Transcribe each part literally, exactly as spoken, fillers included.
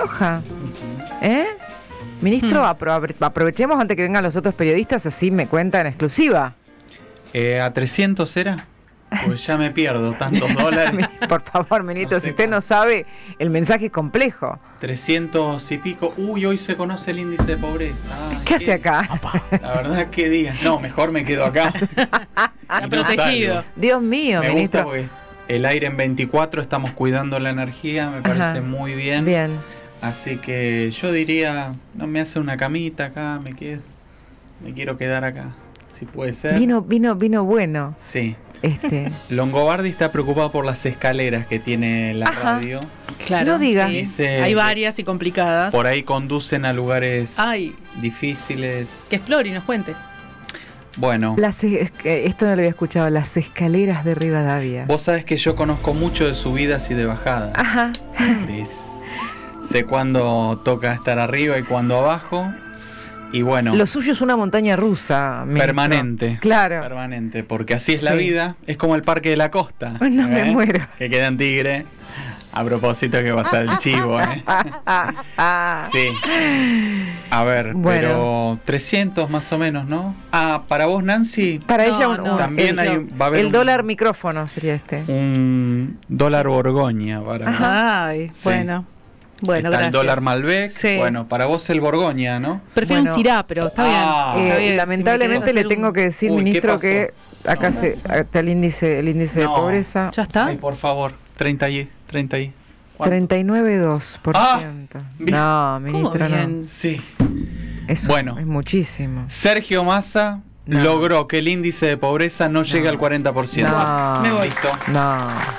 soja. ¿Eh? Ministro, apro aprovechemos antes que vengan los otros periodistas, así me cuenta en exclusiva. Eh, ¿A trescientos era? Pues ya me pierdo, tantos dólares. Por favor, ministro, No si sé usted cómo. no sabe, el mensaje es complejo. trescientos y pico. Uy, hoy se conoce el índice de pobreza. Ay, ¿Qué hace acá? La verdad, qué día. No, mejor me quedo acá. Está Y no protegido. salgo. Dios mío, Me ministro. gusta porque el aire en veinticuatro, estamos cuidando la energía, me parece Ajá. muy bien. Bien. Así que yo diría, no me hace una camita acá, me quedo, me quiero quedar acá, si puede ser. Vino, vino, vino bueno. Sí. Este. Longobardi está preocupado por las escaleras que tiene la Ajá. radio. Claro. No diga. sí. Dice Hay que varias y complicadas. Por ahí conducen a lugares Ay, difíciles. que explore y nos cuente. Bueno, Las, es que esto no lo había escuchado, las escaleras de Rivadavia. vos sabés que yo conozco mucho de subidas y de bajadas. Ajá. Es- sé cuándo toca estar arriba y cuándo abajo. Y bueno, Lo suyo es una montaña rusa, ministro. permanente. Claro. Permanente, porque así es la Sí. vida. Es como el Parque de la Costa. Ay, no me muero. Que queda en Tigre. A propósito que va a ser el chivo, ¿eh? Ah, ah. Sí. A ver, Bueno. pero trescientos más o menos, ¿no? Ah, para vos, Nancy, Para No, ella un, no, un- también el, hay, un- va a haber el un, dólar micrófono sería este. un dólar Borgoña para vos. Ay, Sí. bueno. Bueno, Está gracias. el dólar Malbec. Sí. Bueno, para vos el Borgoña, ¿no? Prefiero Bueno. un Syrah, pero está bien. Ah. Está Eh, bien. lamentablemente Si me le querés tengo hacer que decir, Uy, ¿qué ministro, pasó? que acá No, se, acá está el índice, el índice No. de pobreza. un- ¿Ya está? Ay, por favor, treinta y, treinta y. ¿Cuánto? treinta y nueve coma dos por ciento. bien. No, ministro, no. bien? Sí. Eso Bueno. es muchísimo. Sergio Massa No. logró que el índice de pobreza no llegue al cuarenta por ciento. No. Me voy. Listo. No.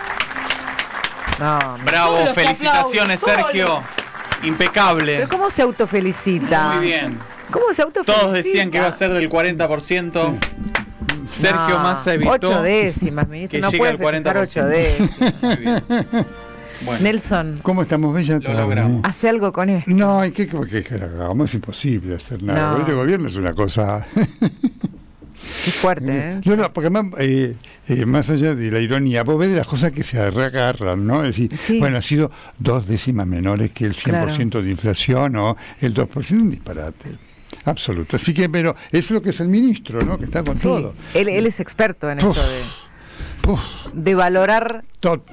No. Bravo, Todos los felicitaciones, aplausos, Sergio. Impecable. Pero ¿cómo se autofelicita? Muy bien. ¿Cómo se autofelicita? Todos decían que iba a ser del cuarenta por ciento. Sergio No, Massa evitó Ocho décimas, ministro. que No llegue puede al cuarenta festejar por ocho ciento. décimas. Muy bien. Bueno, Nelson, ¿Cómo estamos, Bella? Lo logramos. hace algo con esto. No, hay que, que, que hagamos, es imposible hacer nada. No. Este gobierno es una cosa. Qué fuerte, ¿eh? No, no, porque más, eh, eh, más allá de la ironía, vos ves las cosas que se agarran, ¿no? Es decir, Sí. bueno, ha sido dos décimas menores que el cien por ciento de inflación o el dos por ciento, un disparate absoluto. Así que, pero eso es lo que es el ministro, ¿no? Que está con Sí, todo. él, él es experto en Uf. esto de, Uf, de valorar, tot-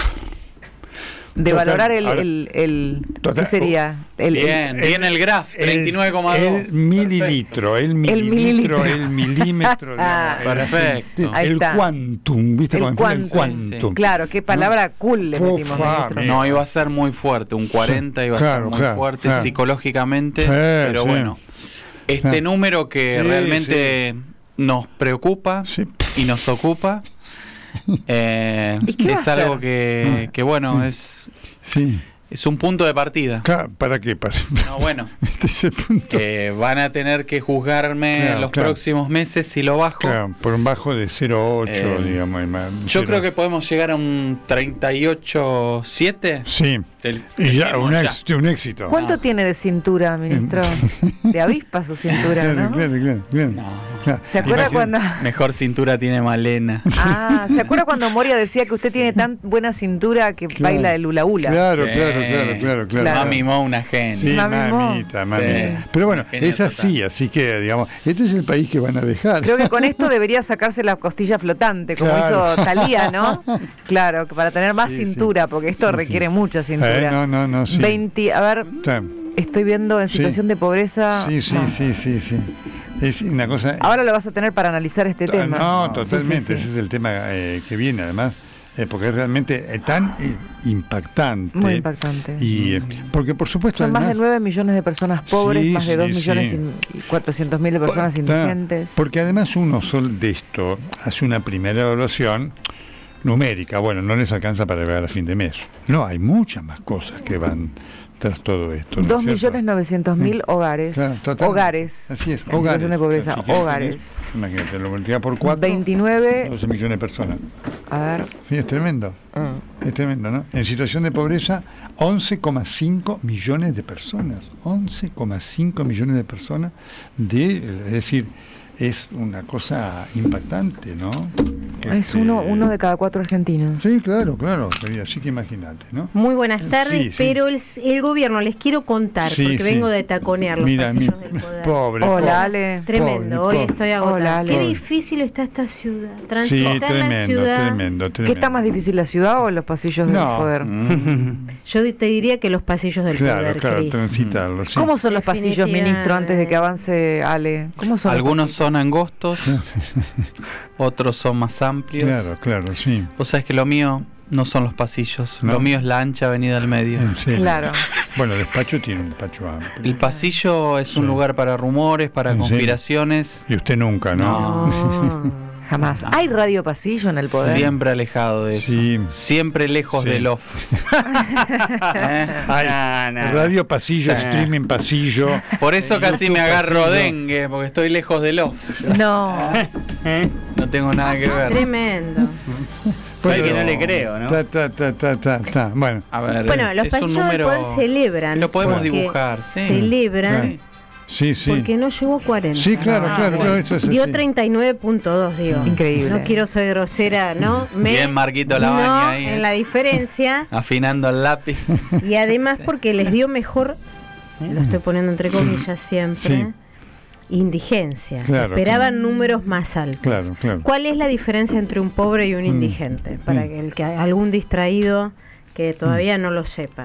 de Total. valorar el, Ahora- el, el- Total. ¿qué sería? El, el- bien, el- bien el graf, treinta y nueve coma dos. El mililitro, el mililitro, mililitro. el milímetro, Ah, digamos, el perfecto. acent- Ahí el está. quantum, ¿viste? El Cuando empieza quantum. el Sí, quantum. Claro, qué palabra cool le Uf, metimos, ah, ministro. mira. No, iba a ser muy fuerte, un cuarenta iba a Claro, ser muy claro, fuerte claro. psicológicamente, Sí, pero sí. bueno, este Sí. número que Sí, realmente nos preocupa Sí. y nos ocupa, eh, ¿Y qué va es a algo hacer? que, que bueno, es, Sí. es un punto de partida. Claro, ¿para qué? Para, No, bueno, este es el punto. eh, van a tener que juzgarme Claro, en los claro. próximos meses si lo bajo. Claro, por un bajo de cero coma ocho, Eh, digamos. y más, Yo cero- creo que podemos llegar a un treinta y ocho coma siete. Sí. Del- Y ya, decimos un, ya. éxito, un éxito. ¿Cuánto Ah. tiene de cintura, ministro? De avispa su cintura, Claro, ¿no? claro, claro, claro. No, Claro. ¿Se acuerda Imagina- cuando... mejor cintura tiene Malena. Ah, ¿se acuerda cuando Moria decía que usted tiene tan buena cintura que Claro. baila el hula hula? Claro, Sí. claro, claro, claro, claro. Claro. Mami Mo, una genia. Sí, Mami Mo. mamita, mamita. Sí. Pero bueno, Genio es así, total. así que, digamos, este es el país que van a dejar. Creo que con esto debería sacarse la costilla flotante, como Claro. hizo Talía, ¿no? Claro, que para tener más Sí, sí. cintura, porque esto Sí, requiere sí. mucha cintura. Eh, no, no, no, sí. veinte, a ver, Está- estoy viendo en Sí. situación de pobreza. Sí, sí, No. sí, sí, sí. Es una cosa. Ahora lo vas a tener para analizar este Ah, tema. No, Sí, totalmente. sí, sí. Ese es el tema eh, que viene, además, eh, porque es realmente eh, tan eh, impactante. Muy impactante. Y, eh, porque, por supuesto, Son más de además, nueve millones de personas pobres, Sí, más de dos sí, millones sí. y cuatrocientos mil de personas Está- indigentes. Porque además uno solo de esto hace una primera evaluación numérica. Bueno, no les alcanza para llegar a fin de mes. No, hay muchas más cosas que van tras todo esto. ¿no es Dos cierto? millones novecientos mil Mm. hogares. Claro, total. Hogares. Así es, En hogares. situación de pobreza. Así que tenés- Hogares. Imagínate, lo multiplica por cuatro. veintinueve. doce millones de personas. A ver. Sí, es tremendo. mm, Es tremendo, ¿no? En situación de pobreza, once coma cinco millones de personas. once coma cinco millones de personas, de, es decir, es una cosa impactante, ¿no? Es uno, uno de cada cuatro argentinos. Sí, claro, claro, querida, así que imagínate, ¿no? Muy buenas tardes, Sí, sí. pero el, el gobierno, les quiero contar, Sí, porque sí. vengo de taconear los Mira, pasillos mi- del poder. pobre. Hola, pobre. Ale. Tremendo, Pobre, hoy pobre. estoy agotada. Hola, Ale. Qué difícil está esta ciudad. Sí, Transitar la tremendo, ciudad. tremendo, tremendo. ¿Qué está más difícil, la ciudad o los pasillos del No. poder? Yo te diría que los pasillos del Claro, poder, claro, Cris. transitarlo, sí. ¿Cómo son los pasillos, Definitivamente. ministro, antes de que avance Ale? ¿Cómo son los Algunos pasillos? son angostos, otros son más amplios. Claro, claro, sí. Vos sabés que lo mío no son los pasillos, No. lo mío es la ancha avenida del medio. En serio. Claro. Bueno, el despacho tiene un despacho amplio. El pasillo es un Sí. lugar para rumores, para ¿En serio? conspiraciones, Y usted nunca, ¿no? No. Jamás. ¿Hay radio pasillo en el poder? siempre alejado de eso. Sí. Siempre lejos Sí. del off. ¿Eh? Hay No, no. radio pasillo, Sí. streaming pasillo. Por eso casi me agarro pasillo. dengue, porque estoy lejos del off. No. No tengo nada que ver. Tremendo. Sabe que no le creo, ¿no? Ta, ta, ta, ta, ta, ta. Bueno, A ver, Bueno, los es un pasillos del número... poder celebran. Lo podemos porque dibujar, sí. Celebran Sí. sí, sí. porque no llegó a cuarenta. Sí, claro, Ah, claro, bueno. claro, eso es Dio así. treinta y nueve punto dos, digo. Increíble. No quiero ser grosera, ¿no? Me- Bien, Marquito Lavagna no, ahí, ¿eh? en la diferencia. Afinando el lápiz. Y además porque les dio mejor, lo estoy poniendo entre comillas siempre, Sí. indigencia. Claro, Se esperaban claro. números más altos. Claro, claro. ¿Cuál es la diferencia entre un pobre y un indigente? Para que el que algún distraído que todavía no lo sepa.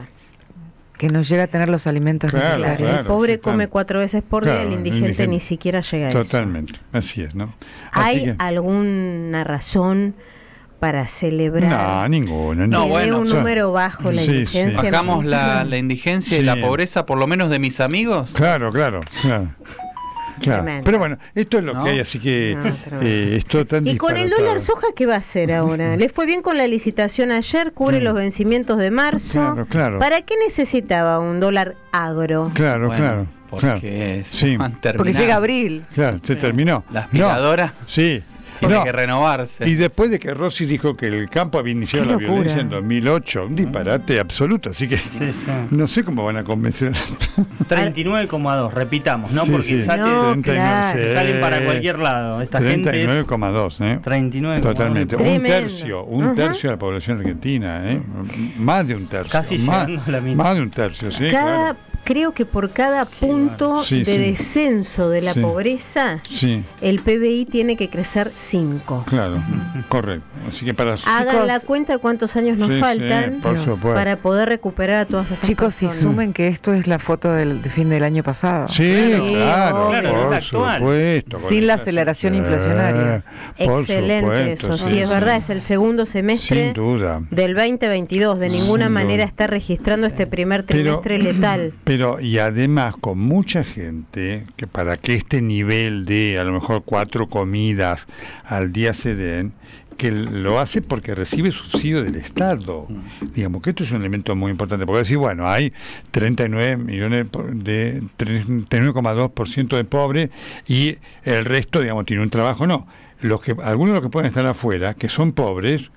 Que no llega a tener los alimentos Claro, necesarios. el pobre sí, come claro. cuatro veces por día, Claro, el el indigente, indigente. ni siquiera llega a eso. Totalmente, así es, ¿no? Así ¿Hay que- alguna razón para celebrar No, ninguna. No, que ninguna. dé bueno, un o sea, número bajo la sí, sí. indigencia? Bajamos la, la indigencia y Sí. la pobreza, por lo menos de mis amigos. Claro, claro, claro. Claro. Tremendo. Pero bueno, esto es lo ¿No? que hay, así que No, tremendo. eh, esto tan Y con el disparatado. dólar soja, ¿qué va a hacer ahora? Le fue bien con la licitación ayer, cubre Sí. los vencimientos de marzo. Claro, claro. ¿Para qué necesitaba un dólar agro? Claro, Bueno, claro. Porque claro. se Sí. van Porque terminando. llega abril. Claro, se terminó. La aspiradora No, sí. tiene No. que renovarse. Y después de que Rossi dijo que el campo había iniciado Qué la locura. violencia en dos mil ocho, un disparate absoluto, así que Sí, sí. no sé cómo van a convencer. treinta y nueve coma dos, repitamos, ¿no? Sí, Porque sí. sale- No, treinta y nueve, claro. sí. salen para cualquier lado. Esta treinta y gente nueve es coma dos, ¿eh? treinta y nueve coma dos. Totalmente. Un Tremendo. tercio, un Ajá. tercio de la población argentina, ¿eh? Más de un tercio. Casi más, llegando a la mitad. más de un tercio, sí, cada, claro. Creo que por cada punto Sí, de sí. descenso de la Sí. pobreza, Sí, el P B I tiene que crecer cinco. claro, correcto. Así que para Hagan Chicos, la cuenta cuántos años nos sí, sí, faltan por Dios, supuesto. para poder recuperar a todas esas Chicos, si personas. sumen que esto es la foto del de fin del año pasado. Sí, Claro, claro, claro, es por la actual. supuesto. con Sin la esa- aceleración Eh, inflacionaria. por Excelente supuesto, eso, sí, es verdad, es el segundo semestre Sin duda. del veinte veintidós. De ninguna Sin manera duda. está registrando este primer Pero- trimestre letal. Pero, y además con mucha gente, que para que este nivel de a lo mejor cuatro comidas al día se den, que lo hace porque recibe subsidio del Estado. Digamos que esto es un elemento muy importante, porque decir, bueno, hay treinta y nueve millones por- de treinta y nueve coma dos por ciento de pobres y el resto, digamos, tiene un trabajo. No, los que algunos de los que pueden estar afuera, que son pobres,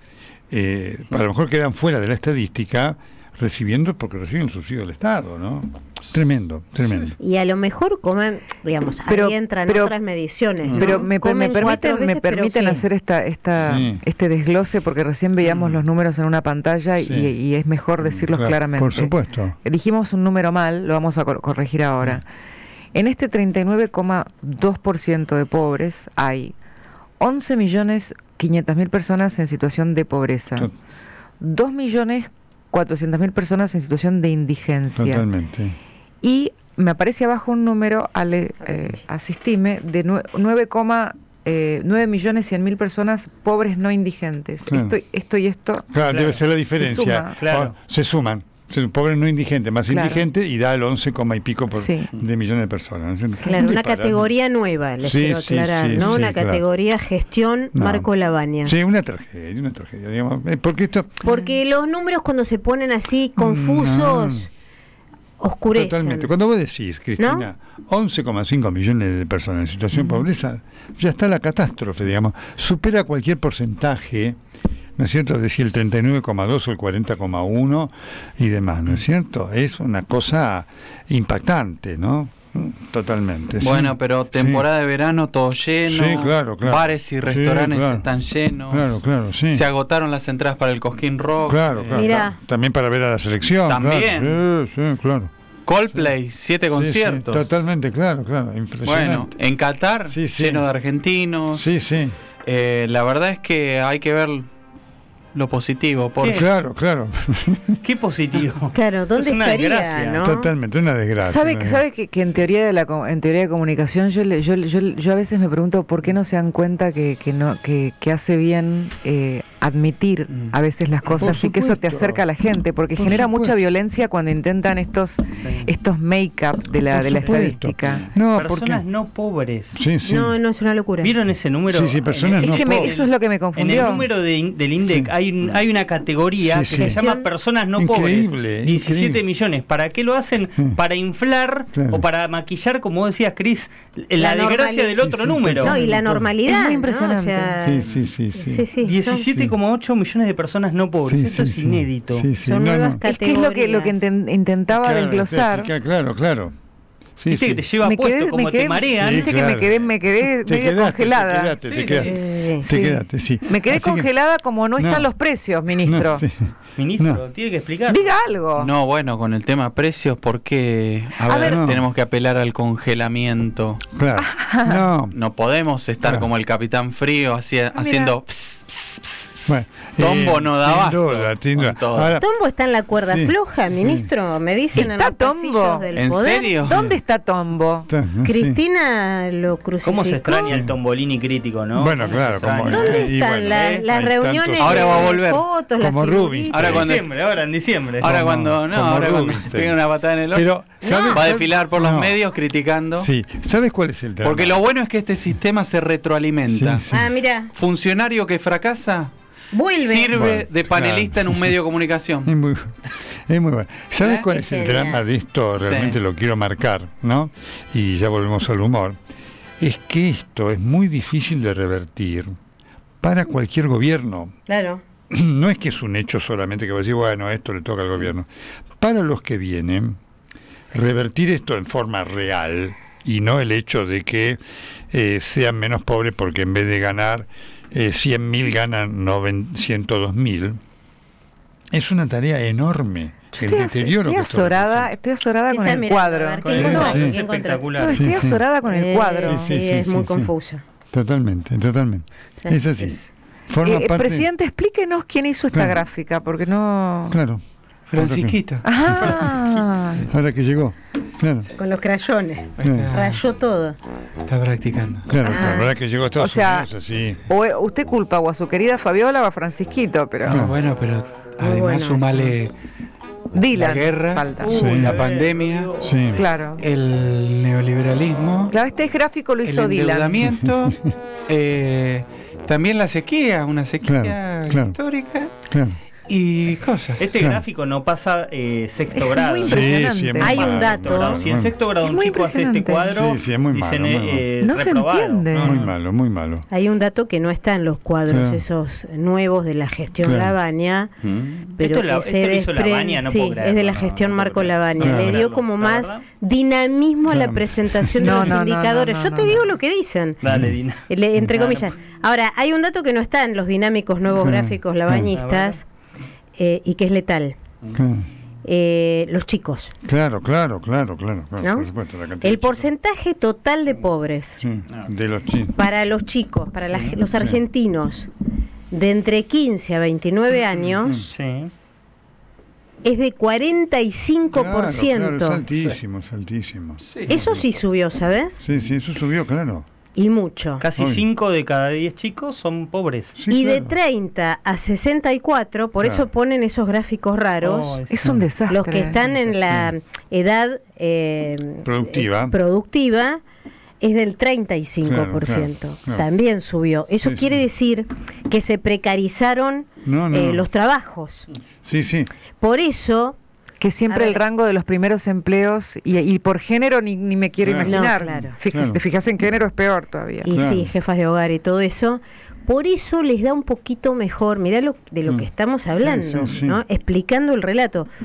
eh, a lo mejor quedan fuera de la estadística recibiendo porque reciben el subsidio del Estado, ¿no? Tremendo, tremendo. Y a lo mejor comen, digamos, Pero- ahí entran pero- otras mediciones. ¿no? Pero me, me Comen cuatro permiten, me veces, pero permiten ¿qué? hacer esta, esta, Sí. este desglose porque recién veíamos los números en una pantalla y, Sí. y es mejor decirlos Claro, claramente. por supuesto. Dijimos un número mal, lo vamos a cor- corregir ahora. En este treinta y nueve coma dos por ciento de pobres hay once millones quinientas mil personas en situación de pobreza, To- dos millones cuatrocientas mil personas en situación de indigencia. Totalmente. Y me aparece abajo un número, Ale, eh, asistime, de nue- nueve, eh, nueve millones cien mil personas pobres no indigentes. Claro. Esto, esto y esto. Claro, Claro. debe ser la diferencia. suma. Claro. O- se suman. Se- Pobre no indigente, más Claro. indigente y da el once coma y pico por, Sí. de millones de personas. ¿no? Claro, Un una disparate. categoría nueva, les Sí, quiero sí, aclarar, sí, ¿no? sí, una claro. categoría gestión No. Marco Lavagna. Sí, una tragedia, una tragedia, digamos. eh, Porque esto. Porque los números cuando se ponen así confusos, oscurecen. Totalmente. Cuando vos decís, Cristina, once coma cinco millones de personas en situación de pobreza, ya está la catástrofe, digamos. Supera cualquier porcentaje, ¿no es cierto? Decir el treinta y nueve coma dos o el cuarenta coma uno y demás, ¿no es cierto? Es una cosa impactante, ¿no? Totalmente. Bueno, sí. pero temporada Sí. de verano todo lleno. Sí, claro, claro. Bares y restaurantes Sí, claro. están llenos. Claro, claro, sí. Se agotaron las entradas para el Cosquín Rock. Claro, eh, claro. Mirá. claro. También para ver a la selección. También. Claro. Sí, sí, claro. Coldplay, siete Sí, conciertos. sí, totalmente, claro, claro. Bueno, Impresionante. en Qatar, Sí, sí. lleno de argentinos. Sí, sí. Eh, la verdad es que hay que ver lo positivo. Porque Claro, claro. Qué positivo. Claro, ¿dónde Es una estaría, desgracia. no? Totalmente, una desgracia. ¿Sabe, una que- sabe que, que en teoría de la co- en teoría de comunicación yo, le- yo, le- yo, yo a veces me pregunto por qué no se dan cuenta que, que no que, que hace bien eh, admitir Mm. a veces las Por cosas y que eso te supuesto. acerca a la gente, porque Por genera supuesto. mucha violencia cuando intentan estos estos make-up de la Por de la supuesto. estadística. No, Personas porque... no pobres. Sí, sí. No, no es una locura. ¿Vieron ese número? Sí, sí, personas Es no que me- pobres. eso es lo que me En confundió. el número de in- del INDEC Sí. hay, un- hay una categoría Sí, que sí. se llama personas no Increíble, pobres. diecisiete increíble. millones. ¿Para qué lo hacen? Sí. Para inflar Claro. o para maquillar, como decías, Cris, la, La desgracia normali- del otro Sí, sí, número. No, y la normalidad. Es muy ¿no? impresionante. O sea, Sí, sí, sí, sí. sí, sí, diecisiete coma ocho millones de personas no pobres. Sí, Esto sí, es sí. inédito. Sí, sí. Son No, nuevas no. Es que es lo que lo que inten- intentaba Claro, desglosar. explica, Claro, claro. Sí, Viste sí. que te lleva Me puesto, quedé- como me quedé- te marean. Sí, Viste que claro. me quedé me quedé Te medio quedaste, congelada. te quedaste, te Sí, quedaste. sí. Te Sí. quedaste, sí. Me quedé Así que- congelada como no están No. los precios, ministro. No, sí. Ministro, No. tiene que explicar. Diga algo. No, bueno, con el tema precios, porque a, A ver, ver. No. tenemos que apelar al congelamiento. Claro. No. No podemos estar Claro. como el Capitán Frío hacia- Ah, haciendo ps, ps, ps, ps. Bueno, Tombo no da sin abasto duda, sin con duda. todo. Ahora, Tombo está en la cuerda Sí, floja, sí. ministro. Me dicen en ¿Está los pasillos Tombo? del ¿En poder. serio? ¿Dónde está Tombo? está- sí. Cristina lo crucificó. ¿Cómo se extraña el Tombolini crítico, no? Bueno, ¿Cómo claro, se extraña? como- ¿Dónde Y están bueno, la- ¿eh? las hay reuniones? tantos- Ahora va a volver. Fotos, Como las Rubinstein. figuritas? Ahora En cuando- diciembre, ahora en diciembre. Ahora Como- cuando no, como ahora cuando Rubinstein. pegue una patada en el ojo, Pero, ¿sabes? va a desfilar por los No. medios criticando. Sí, ¿sabes cuál es el drama? Porque lo bueno es que este sistema se retroalimenta. Sí, sí. Ah, mira, Funcionario que fracasa vuelve. sirve Bueno, de panelista claro. en un medio de comunicación. Es muy, es muy bueno. ¿Sabes ¿Eh? cuál Es es el genial. drama de esto? Realmente Sí. lo quiero marcar, ¿no? Y ya volvemos al humor. Es que esto es muy difícil de revertir para cualquier gobierno. Claro. No es que es un hecho solamente que va a decir, bueno, esto le toca al gobierno. Para los que vienen, revertir esto en forma real y no el hecho de que eh, sean menos pobres porque en vez de ganar eh, cien mil ganan ciento dos mil, es una tarea enorme. El Estoy, deterioro estoy que esto azorada, representa. estoy azorada ¿Qué con está el mirando? cuadro. A ver, Con ¿qué el encontró? cuadro, ¿Qué es encontró? espectacular. No, Sí, estoy sí. azorada con el Eh, cuadro. Sí, Sí, sí, es sí, muy sí. confusa. Totalmente, totalmente. Sí. Es así. Es- Forma Eh, parte- presidente, explíquenos quién hizo esta Claro. gráfica, porque no... Claro. Francisquito. Ah, Ahora que llegó. Claro, Con los crayones. claro. Rayó todo. Está practicando. Claro, Ah. claro, ahora que llegó a Estados O sea, Unidos, así. o eh, usted culpa o a su querida Fabiola o a Francisquito, pero... No, bueno, pero además bueno sumale Dylan. la guerra, Falta. Uy, Sí. la eh, pandemia, Dios. Sí. Claro. el neoliberalismo, Claro, este gráfico lo el hizo Dylan. endeudamiento, eh, también la sequía, una sequía Claro, claro. histórica Claro. y cosas. Este Claro. gráfico no pasa eh, sexto Es grado. muy Sí, impresionante. sí, es muy Hay un malo, dato. Grado. muy Si en malo. sexto grado Es un muy chico hace este impresionante. cuadro, Sí, sí, es muy dicen malo, muy malo. eh, No se reprobado. entiende. No, Muy no. malo, muy malo. Hay un dato que no está en los cuadros, Claro. esos nuevos de la gestión Claro. Lavagna, pero Esto la- que esto se lo hizo desprende- Lavagna, no sí, puedo es de creerlo, la no, gestión no puedo Marco creerlo. Lavagna. Claro. Le dio Creerlo, como la más verdad. dinamismo a la Claro. presentación de No, los no, no, no, indicadores. no, Yo no, te no. digo lo que dicen. Dale, Dina. Le- entre Claro. comillas. Ahora, hay un dato que no está en los dinámicos nuevos Claro. gráficos lavañistas eh, y que es letal. Claro, Eh, los chicos. claro, claro, claro, claro, claro, ¿No? por supuesto. La cantidad de El chicos. porcentaje total de pobres Sí, de los chinos. para los chicos, para la- los argentinos de entre quince a veintinueve años Sí. es de cuarenta y cinco por ciento. Claro, claro, es altísimo, es altísimo. Eso sí subió, ¿sabes? Sí, sí, eso subió, claro. Y mucho. Casi Obvio. cinco de cada diez chicos son pobres. Sí, y de claro. treinta a sesenta y cuatro, por Claro. eso ponen esos gráficos raros, Oh, Es un desastre. los que están en la edad eh, Productiva. eh, productiva es del treinta y cinco por ciento. Claro, claro, claro. También subió. Eso Sí, quiere sí. decir que se precarizaron No, no, eh, no. los trabajos. Sí, sí. Por eso, Que siempre A el ver. rango de los primeros empleos, y, y por género ni, ni me quiero Claro. imaginar. No, claro. Fíjese- Claro. te fijas en género es peor todavía. y Claro. sí, jefas de hogar y todo eso, por eso les da un poquito mejor, mirá lo, de lo Mm. que estamos hablando, Sí, sí, sí. ¿no? Explicando el relato.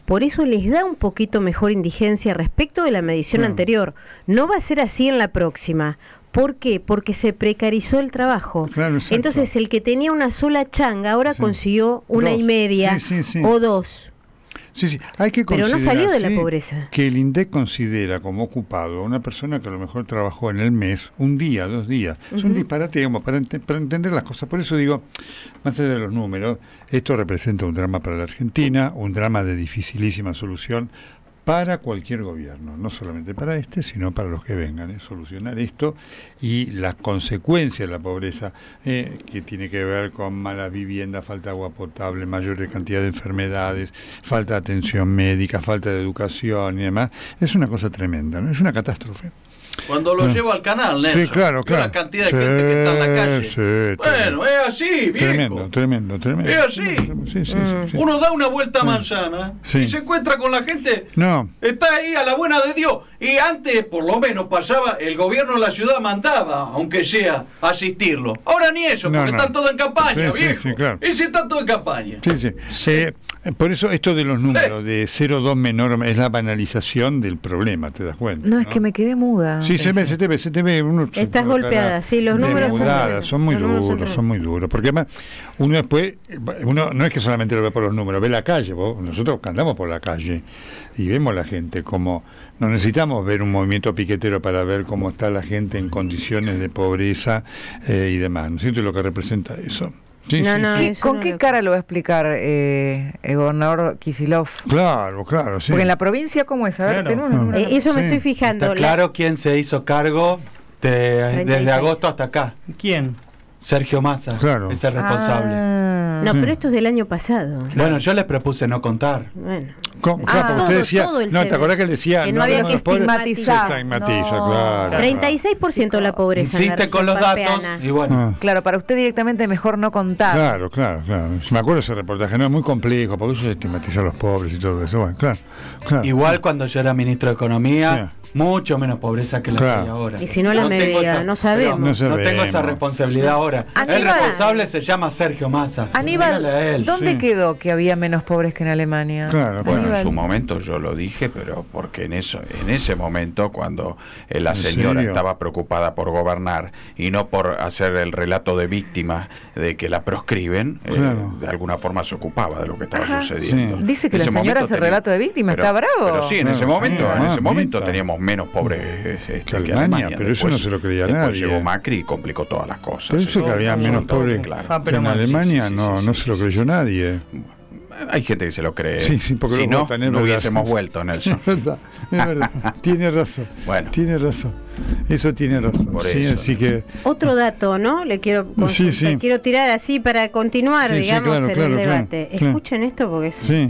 por eso les da un poquito mejor indigencia respecto de la medición Claro. anterior. No va a ser así en la próxima. ¿Por qué? Porque se precarizó el trabajo. Claro, exacto. Entonces, el que tenía una sola changa ahora Sí. consiguió una Dos. y media Sí, sí, sí. o dos. Sí, sí, hay que Pero no considerar, salió de la sí, pobreza. que el INDEC considera como ocupado a una persona que a lo mejor trabajó en el mes un día, dos días. Es un Ujú. disparate, digamos, para, ente- para entender las cosas. Por eso digo, más allá de los números, esto representa un drama para la Argentina, un drama de dificilísima solución para cualquier gobierno, no solamente para este, sino para los que vengan, ¿eh? Solucionar esto y las consecuencias de la pobreza, eh, que tiene que ver con mala vivienda, falta de agua potable, mayor cantidad de enfermedades, falta de atención médica, falta de educación y demás, es una cosa tremenda, ¿no? Es una catástrofe. Cuando lo Ah. llevo al canal, Nelson, Sí, claro, veo claro. la cantidad de Sí, gente que está en la calle. sí, bueno, tremendo. es así, viejo. Tremendo, tremendo, tremendo. Es así. Sí, sí, sí, Mm. sí. Uno da una vuelta a Sí. manzana Sí. y se encuentra con la gente. No, Está ahí a la buena de Dios. Y antes, por lo menos, pasaba, el gobierno de la ciudad mandaba, aunque sea, asistirlo. Ahora ni eso, No, porque no. están todos en campaña, Sí, sí, viejo. sí, claro. Y si están todos en campaña. sí, sí. Eh, por eso esto de los números de cero coma dos menor es la banalización del problema, ¿te das cuenta? No, es que me quedé muda. Sí, se ve, se te ve, se te ve. Uno se Estás pone la golpeada, cara sí, los números son demudada, tremendos. son muy Los números son duros, son muy duros. Porque además, uno después, uno no es que solamente lo ve por los números, ve la calle. Vos, nosotros andamos por la calle y vemos la gente como. No necesitamos ver un movimiento piquetero para ver cómo está la gente en condiciones de pobreza eh, y demás. ¿No es cierto lo que representa eso? Sí, No, sí, no, sí. ¿Qué- eso ¿Con no qué lo- cara lo va a explicar eh, el gobernador Kicillof? Claro, claro, sí. Porque en la provincia, ¿cómo es? A ver, Claro. tenemos los Ah. números. Eh, eso me Sí. estoy fijando. Está la- claro quién se hizo cargo de- treinta y desde seis. agosto hasta acá. ¿Quién? Sergio Massa Claro. es el responsable. Ah. No, Sí. pero esto es del año pasado. Bueno, yo les propuse no contar. Bueno. ¿Cómo? Ah, Claro, porque usted todo- decía, todo el no, C ¿te D. acordás que él decía? Que no había hablamos que de pobres? estigmatizar. Se estigmatiza, No. claro. treinta y seis por ciento la pobreza. en la Insiste con los región datos pampeana. y bueno. Ah. Claro, para usted directamente mejor no contar. Claro, claro, claro. Me acuerdo de ese reportaje, no es muy complejo, porque eso se estigmatiza a los pobres y todo eso. Bueno, claro, claro. Igual cuando yo era ministro de Economía, mucho menos pobreza que la Claro. que hay ahora. Y si no la tengo medida, no sabemos. pero No No, sabemos. tengo esa responsabilidad ahora. Aníbal. El responsable se llama Sergio Massa. Aníbal, Dígale a él. ¿dónde sí. quedó que había menos pobres que en Alemania? Claro, Bueno, Aníbal. en su momento yo lo dije, pero porque en eso, en ese momento, cuando eh, la ¿En señora serio? estaba preocupada por gobernar y no por hacer el relato de víctima de que la proscriben, eh, Claro. de alguna forma se ocupaba de lo que estaba Ajá. sucediendo. Sí. Dice que En la ese señora momento hace tenía- relato de víctima, pero- está bravo. Pero sí, en Claro, ese momento, sí, en ese ah, momento mira. teníamos menos pobres este, que Alemania, Alemania. pero eso no se lo creía después nadie. llegó Macri y complicó todas las cosas. Pero eso que había menos absolutamente pobres claro. Ah, pero en mal, sí, Alemania sí, sí, no, sí, no sí. se lo creyó nadie. Hay gente que se lo cree. Sí, sí, porque si lo no, votan, es no verdad. hubiésemos vuelto, Nelson. Es verdad, es verdad. Tiene razón. Bueno. Tiene razón. Eso tiene razón. Por Sí, eso, así ¿no? que. Otro dato, ¿no? Le quiero Sí, consultar, sí. quiero tirar así para continuar, Sí, sí, digamos, claro, en claro, el claro, debate. claro. Escuchen esto porque es Sí.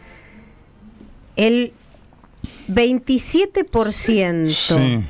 el veintisiete por ciento Sí.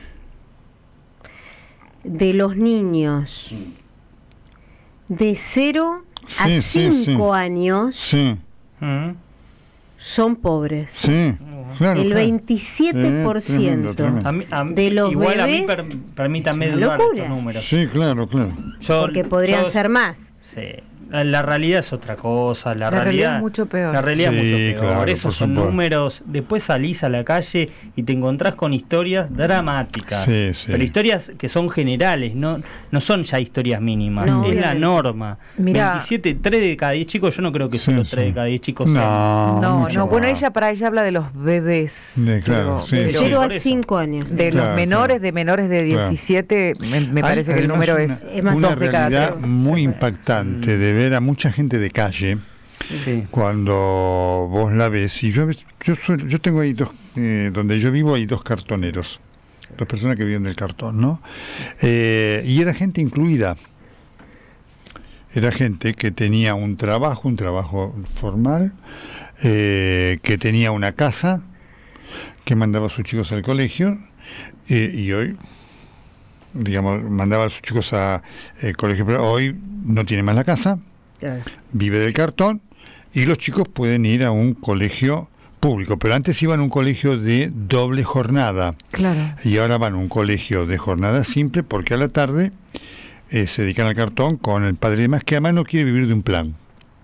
de los niños de cero a Sí, sí, cinco sí. años Sí. Mm. son pobres. Sí. Claro, El claro. veintisiete por ciento. Sí, tremendo, A mí- a mí- de los igual a mí bebés, per- permítame es una dudar locura. estos números. Sí, claro, claro. Yo- Porque podrían yo- ser más. Sí. La, la realidad es otra cosa. La, La realidad realidad es mucho peor. La realidad Sí, es mucho peor. claro, Esos por son supuesto. números. Después salís a la calle y te encontrás con historias dramáticas. Sí, sí. Pero historias que son generales, no, no son ya historias mínimas. No, es la obviamente. norma. Mirá. veintisiete, tres de cada diez chicos, yo no creo que Sí, solo sí. tres de cada diez chicos sean. No, No, mucho no, bueno, más. ella para ella habla de los bebés. De- claro, sí. De pero- cero por a eso. cinco años. De Claro, los menores, claro. de menores de Claro. diecisiete, me, me Hay, parece que el además, número una, es, es más una dos de cada realidad tres. muy impactante de ver a mucha gente de calle Sí. cuando vos la ves. Y yo, yo, suelo- yo tengo ahí dos, eh, donde yo vivo hay dos cartoneros, dos personas que viven del cartón, ¿no? Eh, y era gente incluida. Era gente que tenía un trabajo, un trabajo formal, eh, que tenía una casa, que mandaba a sus chicos al colegio, eh, y hoy, digamos, mandaba a sus chicos al colegio, pero hoy no tiene más la casa, Claro. vive del cartón, y los chicos pueden ir a un colegio público, pero antes iban a un colegio de doble jornada, Claro. y ahora van a un colegio de jornada simple, porque a la tarde eh, se dedican al cartón con el padre y demás, que además no quiere vivir de un plan.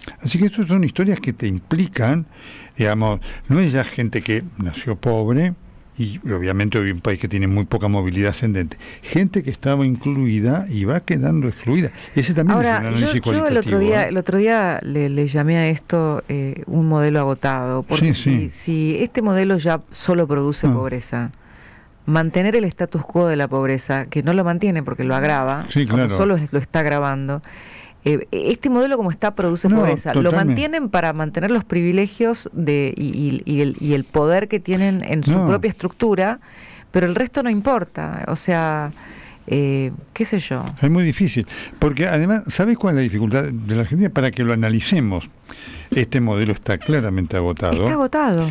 Así que estas son historias que te implican, digamos, no es ya gente que nació pobre, y obviamente hoy un país que tiene muy poca movilidad ascendente, gente que estaba incluida y va quedando excluida. Ese también Ahora, es un análisis yo, yo cualitativo. el otro día, ¿eh? el otro día le, le llamé a esto eh, un modelo agotado, porque Sí, sí. Si, si este modelo ya solo produce Ah. pobreza, mantener el status quo de la pobreza, que no lo mantiene porque lo agrava, Sí, claro. o solo lo está agravando, eh, este modelo como está produce No, pobreza. Lo totalmente. mantienen para mantener los privilegios de y, y- y el, y el poder que tienen en su No. propia estructura, pero el resto no importa. O sea, eh, qué sé yo. Es muy difícil, porque además, ¿sabes cuál es la dificultad de la Argentina? Para que lo analicemos, este modelo está claramente agotado. Está agotado.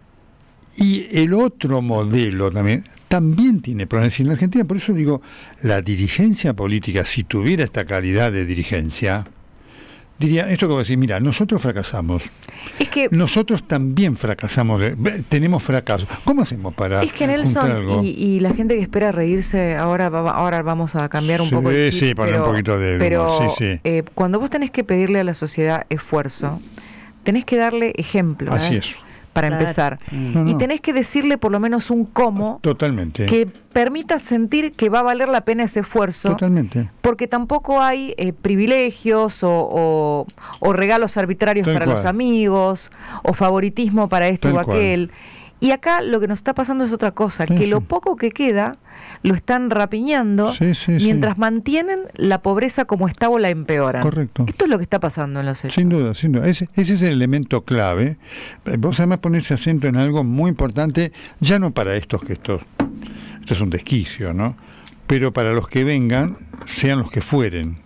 Y el otro modelo también, también tiene problemas. Y en la Argentina, por eso digo, la dirigencia política, si tuviera esta calidad de dirigencia, diría esto que voy a decir, mira, nosotros fracasamos. Es que Nosotros también fracasamos, de- ve- tenemos fracasos. ¿Cómo hacemos para Es que juntar Nelson, algo? y, y la gente que espera reírse, ahora va- ahora vamos a cambiar un Sí, poco el sí, chip, poner un pero, poquito de humor, pero sí, sí. eh, cuando vos tenés que pedirle a la sociedad esfuerzo, tenés que darle ejemplo, Así ¿eh? es. para Claro. empezar. No, Y no, tenés que decirle por lo menos un cómo totalmente. que permita sentir que va a valer la pena ese esfuerzo, Totalmente. porque tampoco hay eh, privilegios o, o- o regalos arbitrarios Tal para cual. los amigos, o favoritismo para este Tal o cual. aquel. Y acá lo que nos está pasando es otra cosa, Sí, que sí. lo poco que queda lo están rapiñando Sí, sí, mientras sí. mantienen la pobreza como está o la empeoran. Correcto. Esto es lo que está pasando en los hechos. Sin duda, sin duda. Ese, ese es el elemento clave. Eh, Vos además ponés acento en algo muy importante, ya no para estos que estos, esto es un desquicio, ¿no? Pero para los que vengan, sean los que fueren.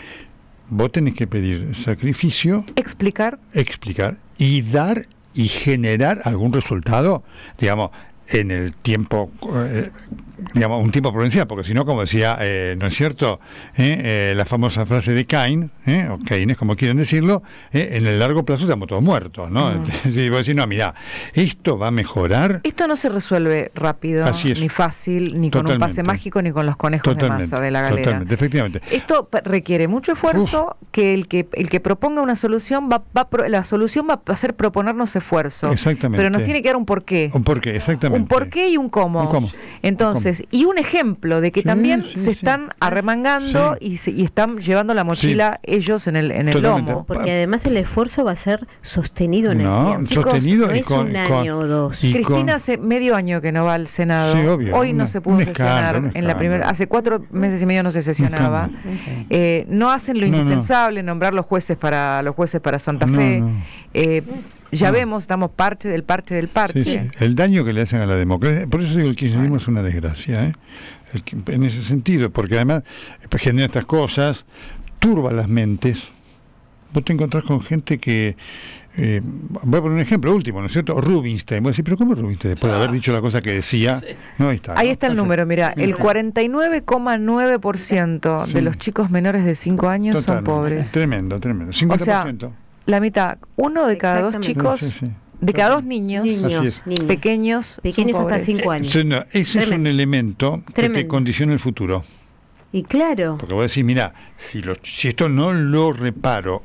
Vos tenés que pedir sacrificio, Explicar. explicar y dar y generar algún resultado, digamos, en el tiempo, eh, digamos, un tiempo prudencial, porque si no, como decía, eh, ¿no es cierto? Eh, eh, la famosa frase de Keynes, eh, o Keynes, como quieran decirlo, eh, en el largo plazo estamos todos muertos, ¿no? Mm. Si vos decís, no, mira, esto va a mejorar. Esto no se resuelve rápido, Así es. ni fácil, ni con un pase Totalmente. mágico, ni con los conejos de Totalmente, masa de la galera. totalmente, efectivamente. Esto pa- requiere mucho esfuerzo, que el que el que proponga una solución va, va a pro- la solución va a ser proponernos esfuerzo. Exactamente. Pero nos tiene que dar un porqué. Un porqué, exactamente. Un porqué y un cómo. Un cómo. Entonces, y un ejemplo de que Sí, también sí, se sí. están arremangando Sí. y, se- y están llevando la mochila ellos en el en el Totalmente. lomo. Porque además el esfuerzo va a ser sostenido en No, el tiempo. Chicos, sostenido no y es con, un con- año o dos. y Cristina con- hace medio año que no va al Senado. Sí, obvio, Hoy no una- se pudo un sesionar. escándalo, un En la escándalo. primera, hace cuatro meses y medio no se sesionaba. escándalo. Eh, no hacen lo No, no. indispensable, nombrar los jueces para los jueces para Santa No, Fe. no. Eh, ya No. vemos, estamos parche del parche del parche. Sí, sí. El daño que le hacen a la democracia, por eso digo, el kirchnerismo es una desgracia, ¿eh? El que- en ese sentido, porque además eh, genera estas cosas, turba las mentes. Vos te encontrás con gente que, eh, voy a poner un ejemplo último, ¿no es cierto? Rubinstein, voy a decir, pero ¿cómo Rubinstein? Después de haber dicho la cosa que decía, no, ahí está. Ahí ¿no? está el Perfecto. número, mira, el cuarenta y nueve coma nueve por ciento Sí. de los chicos menores de cinco años son Totalmente. pobres. Tremendo, tremendo. cincuenta por ciento. La mitad, uno de cada dos Exactamente. chicos, Sí, sí. de cada dos niños, Así Niños, es. niños. pequeños, Pequeños son hasta pobres. cinco años. Sí, no, ese es un Tremendo. elemento que te Tremendo. condiciona el futuro. Y claro, Porque voy a decir, mira, si, lo- si esto no lo reparo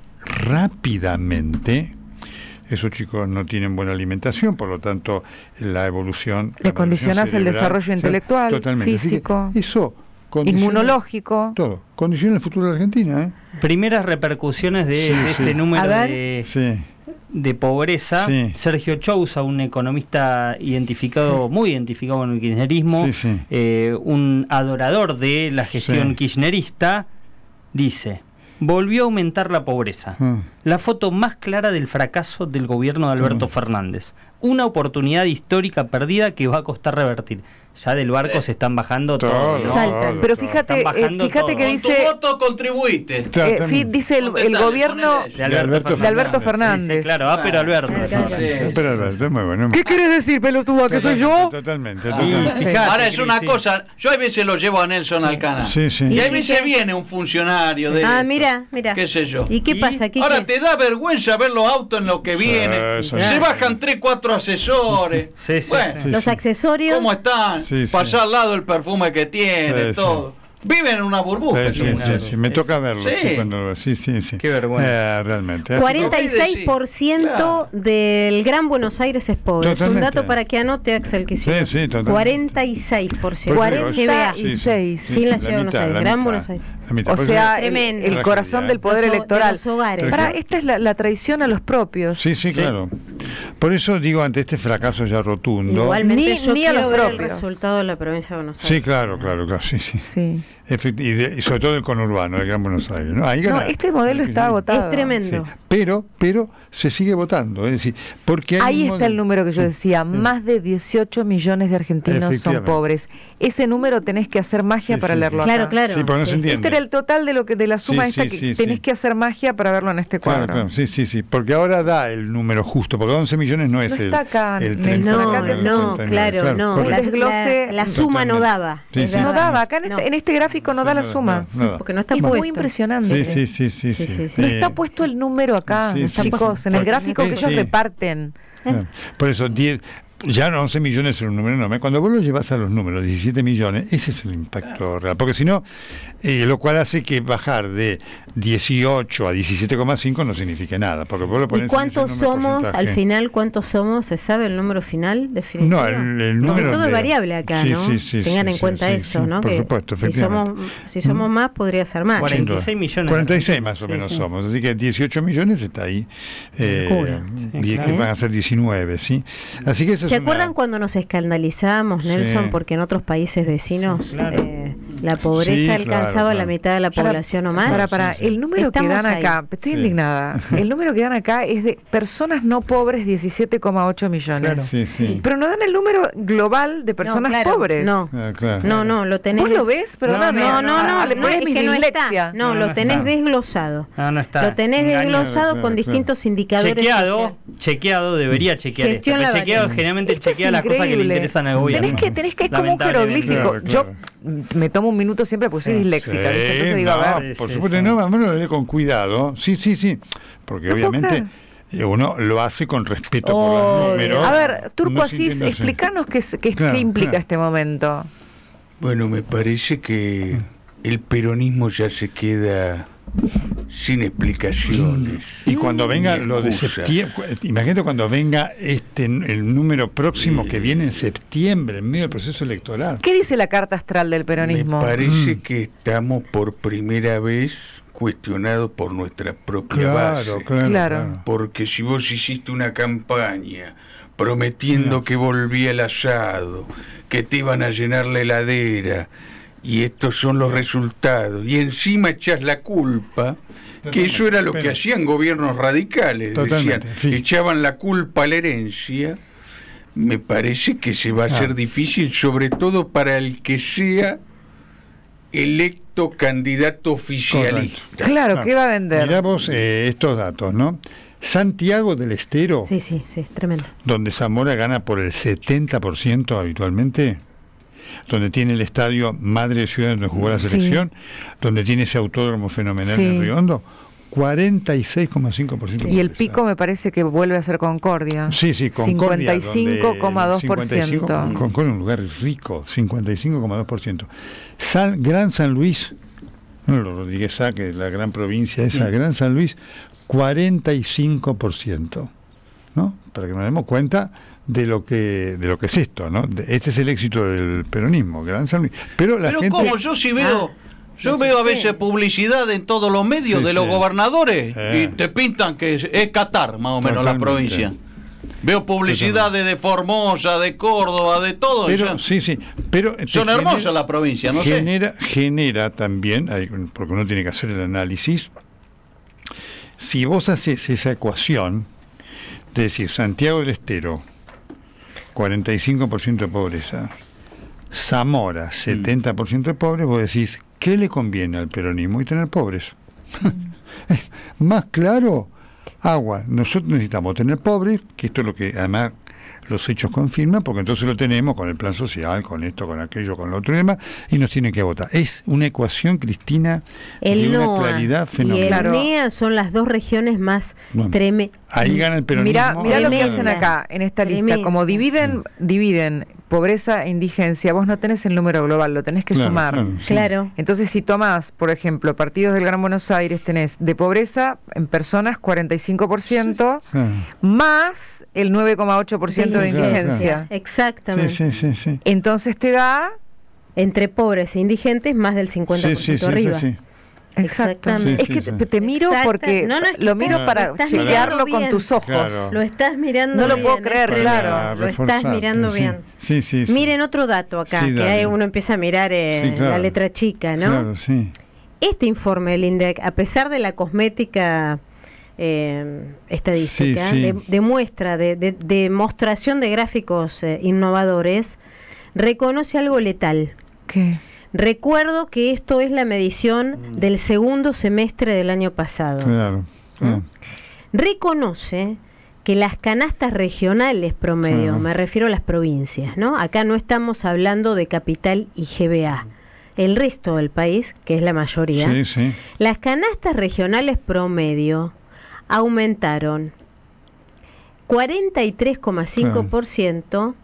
rápidamente, esos chicos no tienen buena alimentación, por lo tanto, la evolución... Le la condicionás evolución el cerebral, desarrollo o sea, intelectual, totalmente. Así que físico, eso condiciona inmunológico. todo, condiciona el futuro de Argentina, ¿eh? Primeras repercusiones de, Sí, de sí. este número A ver. de, Sí, de pobreza. Sí. Sergio Chousa, un economista identificado, muy identificado con el kirchnerismo, sí, sí. eh, un adorador de la gestión Sí. kirchnerista, dice: volvió a aumentar la pobreza. Ah. La foto más clara del fracaso del gobierno de Alberto Mm. Fernández. Una oportunidad histórica perdida que va a costar revertir. Ya del barco se están bajando Todo, todos, ¿no? Saltan. Pero todo. fíjate, Están eh, bajando fíjate todo. que Con dice, tu voto contribuiste. Claro, eh, también. fi- dice el, el Contestale, gobierno ponele. De Alberto, De de Alberto Sí, Fernández. sí, claro, ah, pero Alberto. Ah, sí, claro. sí. Sí. Pero Alberto, muy bueno. ¿Qué querés decir, pelotuda, que soy yo? Totalmente, Y totalmente. Sí. fíjate, Ahora es una sí. cosa, yo a veces lo llevo a Nelson al canal. Sí, sí. Y a ¿Y veces qué? viene un funcionario de... ah, mira, mira. qué sé yo. ¿Y qué ¿Y? pasa? ¿Qué, Ahora qué? te da vergüenza ver los autos en lo que Sí, viene. sí, Se sí. bajan tres, cuatro asesores. Sí, sí, Bueno, sí. Los sí. accesorios. ¿cómo están? Sí, sí. Pasar al lado el perfume que tiene, Sí, sí. todo. Viven en una burbuja. Sí, sí, Claro. sí, sí, me toca verlo. Sí. Sí, cuando- sí, sí, sí. Qué vergüenza. Eh, realmente. cuarenta y seis por ciento Claro. del Gran Buenos Aires es pobre. Es un Totalmente. dato para que anote, Axel Kicillof. Sí, sí, totalmente. cuarenta y seis por ciento. Por eso, cuarenta sí, y sí, seis. sí, Sin la sí, ciudad de Buenos mitad, Aires, la Gran mitad, Buenos Aires. la mitad. O Por sea, eso- el, Tremendo. el corazón Tragedia, del ¿eh? poder Los ho- de electoral. los hogares. Para, esta es la, la traición a los propios. Sí, sí, claro. Por eso digo, ante este fracaso ya rotundo. Igualmente Ni- yo ni a quiero los ver el propios. resultado de la provincia de Buenos Aires. Sí, claro, claro, claro, sí, sí. Sí. Efect- y, de- y sobre todo el conurbano, el Gran Buenos Aires. No, Ahí No, gana- este modelo está Sí. agotado. Es tremendo. Sí. Pero, pero se sigue votando, es decir, porque hay Ahí un está el modelo- número que yo decía, más de dieciocho millones de argentinos son Efectivamente. pobres. Ese número tenés que hacer magia Sí, para sí, leerlo sí. acá. Claro, claro. Sí, porque no se Sí. entiende. Este era el total de lo que de la suma Sí, esta sí, que sí, tenés sí. que hacer magia para verlo en este Claro, cuadro. claro, sí, sí, sí, porque ahora da el número justo, porque once millones no es No el, está acá, el Nelson, No, acá te- no, claro, no. Un La, desglose la- la suma no daba. Sí, es sí, No verdad. daba, acá en este, No. en este gráfico no da la suma. No, da. Porque no está Es puesto. muy impresionante. Sí, sí, sí, sí, Sí, sí. sí, sí. No Eh, está puesto el número acá, sí, sí, chicos, sí. en el Porque- gráfico que sí, ellos sí. reparten. Ah, Por eso, diez, ya no, once millones es un número enorme. Cuando vos lo llevas a los números, diecisiete millones, ese es el impacto real. Porque si no, eh, lo cual hace que bajar de dieciocho a diecisiete coma cinco no signifique nada. Porque vos lo ponés ¿Y en cuántos ese número somos, al porcentaje. final, cuántos somos? ¿Se sabe el número final definitivo? No, el, el Porque número. todo es de- variable acá, Sí, ¿no? sí, sí, Tengan sí, en sí, cuenta sí, eso, sí, ¿no? Por que supuesto, si efectivamente. somos, si somos más, podría ser más. cuarenta y Sin duda. seis millones. cuarenta y seis más o Sí, menos sí. somos, así que dieciocho millones está ahí. Eh, Locura. Sí, y claro. que van a ser diecinueve, ¿sí? Así que esa ¿Se es una- acuerdan cuando nos escandalizábamos, Nelson, Sí. porque en otros países vecinos Sí, claro. eh, la pobreza Sí, alcanzaba claro, la claro. mitad de la Para- población o más? Para, para, Sí, sí. el número Estamos que dan ahí. acá, estoy Sí. indignada, el número que dan acá es de personas no pobres, diecisiete coma ocho millones. Claro. Sí, sí. Pero no dan el número global de personas No, claro, pobres. No, Ah, claro. no, no, lo tenés. ¿Vos lo ves? Pero No, dame. No, no, no, Ah, le no, pones es mi que no dislexia. está. No, No, lo no tenés está. desglosado. No, no está. Lo tenés Engaño. desglosado Claro, con claro. distintos indicadores. Chequeado, sociales. chequeado, debería chequear esto. Gestión Pero la chequeado variable. generalmente Esto es chequea las cosas que le increíble. interesan al gobierno. Tenés que, tenés que, es como un Lamentablemente. jeroglífico. Claro, claro. Yo me tomo un minuto siempre porque soy Sí. disléxica. Sí, ¿viste? Entonces digo, no, a ver. por Sí, supuesto, sí. no, más o menos lo lee con cuidado. Sí, sí, sí. Porque No puedo obviamente eh, uno lo hace con respeto por los Obvio. números. A ver, Turco no Asís, sintiéndose- explícanos qué, es- qué, Claro, qué implica claro. este momento. Bueno, me parece que el peronismo ya se queda sin explicaciones. Y cuando venga Ni lo de excusa. septiembre, imagínate cuando venga este el número próximo que viene en septiembre, en medio del proceso electoral. ¿Qué dice la carta astral del peronismo? Me parece Mm. que estamos por primera vez cuestionados por nuestra propia base. Claro, claro, Claro. claro. Porque si vos hiciste una campaña prometiendo No. que volvía el asado, que te iban a llenar la heladera, y estos son los resultados, y encima echás la culpa, que eso era lo que Pero- hacían gobiernos radicales, Totalmente, decían, sí. echaban la culpa a la herencia. Me parece que se va a Ah. hacer difícil, sobre todo para el que sea electo candidato oficialista. Claro, ¿qué va a vender? Mirá vos eh, estos datos, ¿no? Santiago del Estero, Sí, sí, sí, es tremendo. donde Zamora gana por el setenta por ciento habitualmente, donde tiene el estadio Madre Ciudad donde jugó la Sí. selección, donde tiene ese autódromo fenomenal Sí. en Río Hondo, cuarenta y seis coma cinco por ciento. Y el pico me parece que vuelve a ser Concordia. Sí, sí, Concordia, cincuenta y cinco coma dos por ciento. cincuenta y cinco, Concordia es un lugar rico, cincuenta y cinco coma dos por ciento. San, Gran San Luis, no lo Rodríguez Sá, que es la gran provincia esa, Gran San Luis, cuarenta y cinco por ciento, ¿no? Para que nos demos cuenta de lo que de lo que es esto, ¿no? De- Este es el éxito del peronismo, Gran San Luis. Pero la Pero gente como yo sí veo, Ah, yo no veo a sé. veces publicidad en todos los medios Sí, de los sí. gobernadores Eh. y te pintan que es, es Qatar, más o menos, la Totalmente. provincia. Veo publicidades de Formosa, de Córdoba, de todo. pero ya. sí, sí, pero te Son genera- hermosas las provincias, no sé. genera, genera también, hay- porque uno tiene que hacer el análisis, si vos haces esa ecuación, de decir, Santiago del Estero, cuarenta y cinco por ciento de pobreza, Zamora, setenta por ciento de pobres, vos decís, ¿qué le conviene al peronismo? Y tener pobres. Más claro, agua. Nosotros necesitamos tener pobres, que esto es lo que además los hechos confirman, porque entonces lo tenemos con el plan social, con esto, con aquello, con lo otro y demás, y nos tienen que votar. Es una ecuación, Cristina, el de una NOA claridad fenomenal. y el N E A son las dos regiones más Bueno, tremendas. ahí gana el peronismo. Mirá, mirá lo que Tremendas. hacen acá, en esta lista. Tremendas. Como dividen, dividen pobreza e indigencia, vos no tenés el número global, lo tenés que Claro, sumar. claro, sí. Claro. Entonces, si tomás, por ejemplo, partidos del Gran Buenos Aires, tenés de pobreza en personas cuarenta y cinco por ciento, Claro. más el nueve coma ocho por ciento de Claro, claro. indigencia. Exactamente. Sí, sí, sí, sí. Entonces te da... Entre pobres e indigentes, más del cincuenta por ciento Sí, sí, sí, arriba. sí, sí. Exacto. Exactamente. Es que Sí, sí, te, te miro Exacta- porque no, no, es que lo está- miro lo para estás chequearlo mirando con bien. tus ojos. Claro. Lo estás mirando No lo bien, puedo es creer, tremendo. claro. Lo estás mirando sí. bien. Sí, sí, sí. Miren otro dato acá, Sí, que dale. hay, uno empieza a mirar eh, Sí, claro. la letra chica, ¿no? Claro, sí. Este informe del INDEC, a pesar de la cosmética eh, estadística, Sí, sí. De, de muestra, de, de- demostración de gráficos eh, innovadores, reconoce algo letal. ¿Qué? Recuerdo que esto es la medición del segundo semestre del año pasado. Claro. claro. Reconoce que las canastas regionales promedio, Claro. me refiero a las provincias, ¿no? Acá no estamos hablando de capital y G B A. El resto del país, que es la mayoría, Sí, sí. las canastas regionales promedio aumentaron cuarenta y tres coma cinco por ciento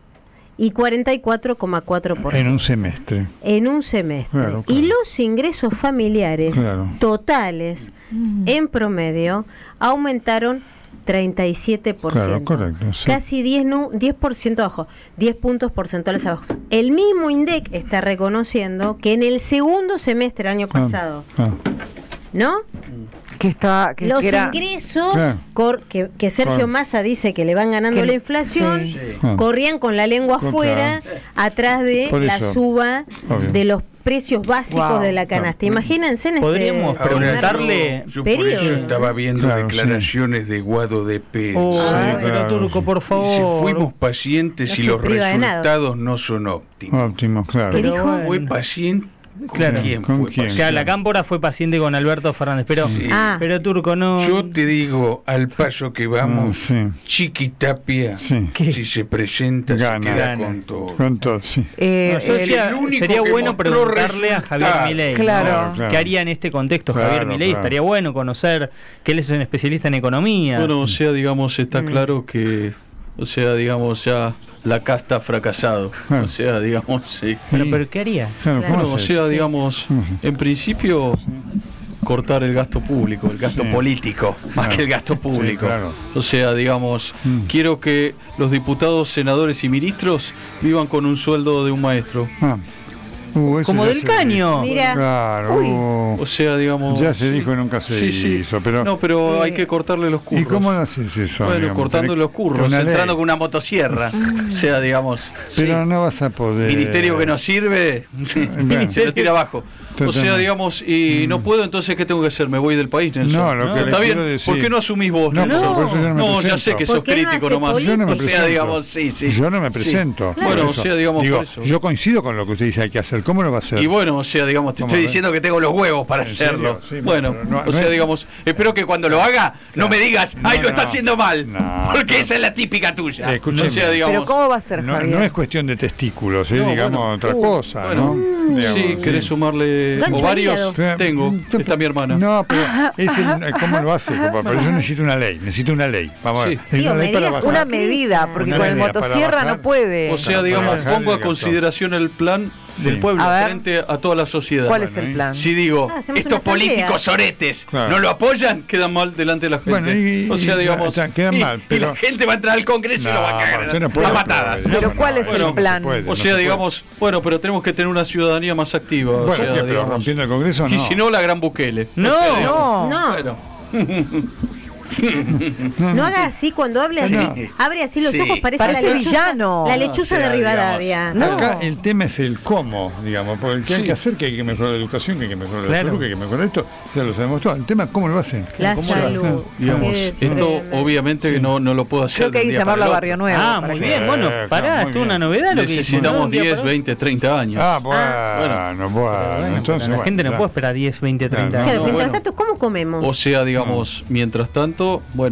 y cuarenta y cuatro coma cuatro por ciento En un semestre. en un semestre. Claro, Y claro. los ingresos familiares Claro. totales en promedio aumentaron treinta y siete por ciento. Claro, correcto, sí. Casi diez, nu- diez por ciento abajo, diez puntos porcentuales abajo. El mismo INDEC está reconociendo que en el segundo semestre del año Ah, pasado, ah. ¿no? Que está, que, Los que era- ingresos Claro. cor- que, que Sergio Claro. Massa dice que le van ganando Que- la inflación, sí. Ah. corrían con la lengua Claro. afuera atrás de Por la eso. suba Obvio. de los precios básicos Wow. de la canasta. Claro. Imagínense en Podríamos este preguntarle- Yo, yo por periodo. eso estaba viendo Claro, declaraciones de Guado de Pérez. Oh, Sí, pero claro. Turco, por Dice, favor. fuimos pacientes No y se los priva de nada. resultados no son óptimos. Óptimo, claro. ¿Qué Pero dijo? bueno. ¿Fue paciente? ¿Con Claro. quién ¿Con fue quién? paciente? Claro, la Cámpora fue paciente con Alberto Fernández, pero, Sí. Ah. pero Turco no. Yo te digo, al paso que vamos, Ah, sí. Chiqui Tapia, Sí. ¿Qué? si se presenta, Gana. se queda Gana. con todo. Con todo, sí. eh, No, yo el- decía, el único sería que bueno mostró preguntarle a Javier resultados. Milei, ¿no? Claro. Claro. ¿Qué haría en este contexto Claro, Javier Milei? claro. Estaría bueno conocer que él es un especialista en economía. Bueno, o sea, digamos, está Mm. claro que, o sea, digamos, ya la casta ha fracasado. Claro. O sea, digamos, sí. pero, Sí. pero ¿qué haría? Claro, ¿cómo Bueno, o haces? sea, digamos, Ujú. en principio, cortar el gasto público, el gasto Sí. político, más Claro. que el gasto público. Sí, claro. O sea, digamos, Mm. quiero que los diputados, senadores y ministros vivan con un sueldo de un maestro. Ah. Uh, eso Como ya del se caño. dijo. Mira. Claro. Uy. uh, O sea, digamos... ya se sí. dijo y nunca se Sí, sí. hizo, pero... No, pero Eh, hay que cortarle los curros. ¿Y cómo lo haces eso? Bueno, digamos? cortando Tenés- los curros, una ley. entrando con una motosierra. O sea, digamos... Pero sí. no vas a poder... Ministerio que no sirve, Bueno. se lo tira abajo. O sea, Totalmente. digamos, y no puedo, entonces, ¿qué tengo que hacer? ¿Me voy del país, Nelson? No, lo No, que le Está bien, quiero decir... ¿por qué no asumís vos, No, Nelson? por eso yo no me No, ya presento. sé que sos ¿Por qué no crítico hace nomás. política? Yo no me o sea, presento. digamos, sí, sí. Yo no me Sí. presento. Claro. Bueno, por o eso. sea, digamos, Digo, por eso. yo coincido con lo que usted dice hay que hacer. ¿Cómo lo va a hacer? Y bueno, o sea, digamos, te ¿Cómo estoy ves? diciendo que tengo los huevos para ¿En hacerlo. serio? Sí, bueno, pero no- o no sea, es- digamos, espero que cuando lo haga no Claro. me digas, ay, No, lo está no. haciendo mal. No, porque pero- esa es la típica tuya. Eh, escúcheme. o sea, digamos, pero ¿cómo va a ser, No, Javier? no es cuestión de testículos, es No, digamos bueno. otra Uh, cosa, bueno. ¿no? Digamos, sí, ¿querés sumarle Gancho al ovarios? hígado. Tengo, está mi hermana. No, pero es el, ¿cómo lo hace, compa? Pero yo necesito una ley, necesito una ley. Vamos a ver. Sí. Es Sí, una o ley para medidas bajar. Una medida, porque Una con el medida para motosierra bajar. no puede. O sea, Para digamos, bajar pongo a el gasto. consideración el plan Sí. del pueblo A ver. frente a toda la sociedad. ¿Cuál Bueno, es el ahí- plan? Si digo, Ah, hacemos estos una asamblea. políticos soretes Claro. no lo apoyan, quedan mal delante de la gente. Bueno, y- o sea, y- digamos, o sea, quedan y- mal, y pero- la gente va a entrar al Congreso y lo va a No, cagar usted no a puede, patadas. pero- Pero ¿cuál es el no se plan? puede, O no sea, se puede. digamos, bueno, pero tenemos que tener una ciudadanía más activa. o Bueno, sea, ¿qué? Pero digamos. rompiendo el Congreso, no. Y si no, la gran Bukele. No, O sea, digamos, no. No, bueno. no haga así cuando hable así. No. Abre así los Sí. ojos, parece, Parece la lechuza, villano. la No, lechuza o sea, de Rivadavia. No. Acá el tema es el cómo, digamos, porque el que hay Sí. que hacer, que hay que mejorar la educación, que hay que mejorar la Claro. salud, que hay que mejorar esto, ya lo sabemos todo. El tema es cómo lo hacen. La ¿Cómo lo salud. hacen? Digamos, Qué esto tremendo. obviamente que no, no lo puedo hacer. Creo que hay de un que día llamarlo para a el Barrio otro. Nuevo. Ah, para muy que- bien, bueno, Eh, pará, muy esto es bien. una novedad lo que Necesitamos hicimos. diez, veinte, treinta años. Ah, bueno, bueno. bueno, Bueno, entonces la bueno, gente no ya. puede esperar diez, veinte, treinta Claro, Claro, años. No, mientras bueno. tanto, ¿cómo comemos? O sea, digamos, mientras tanto, bueno,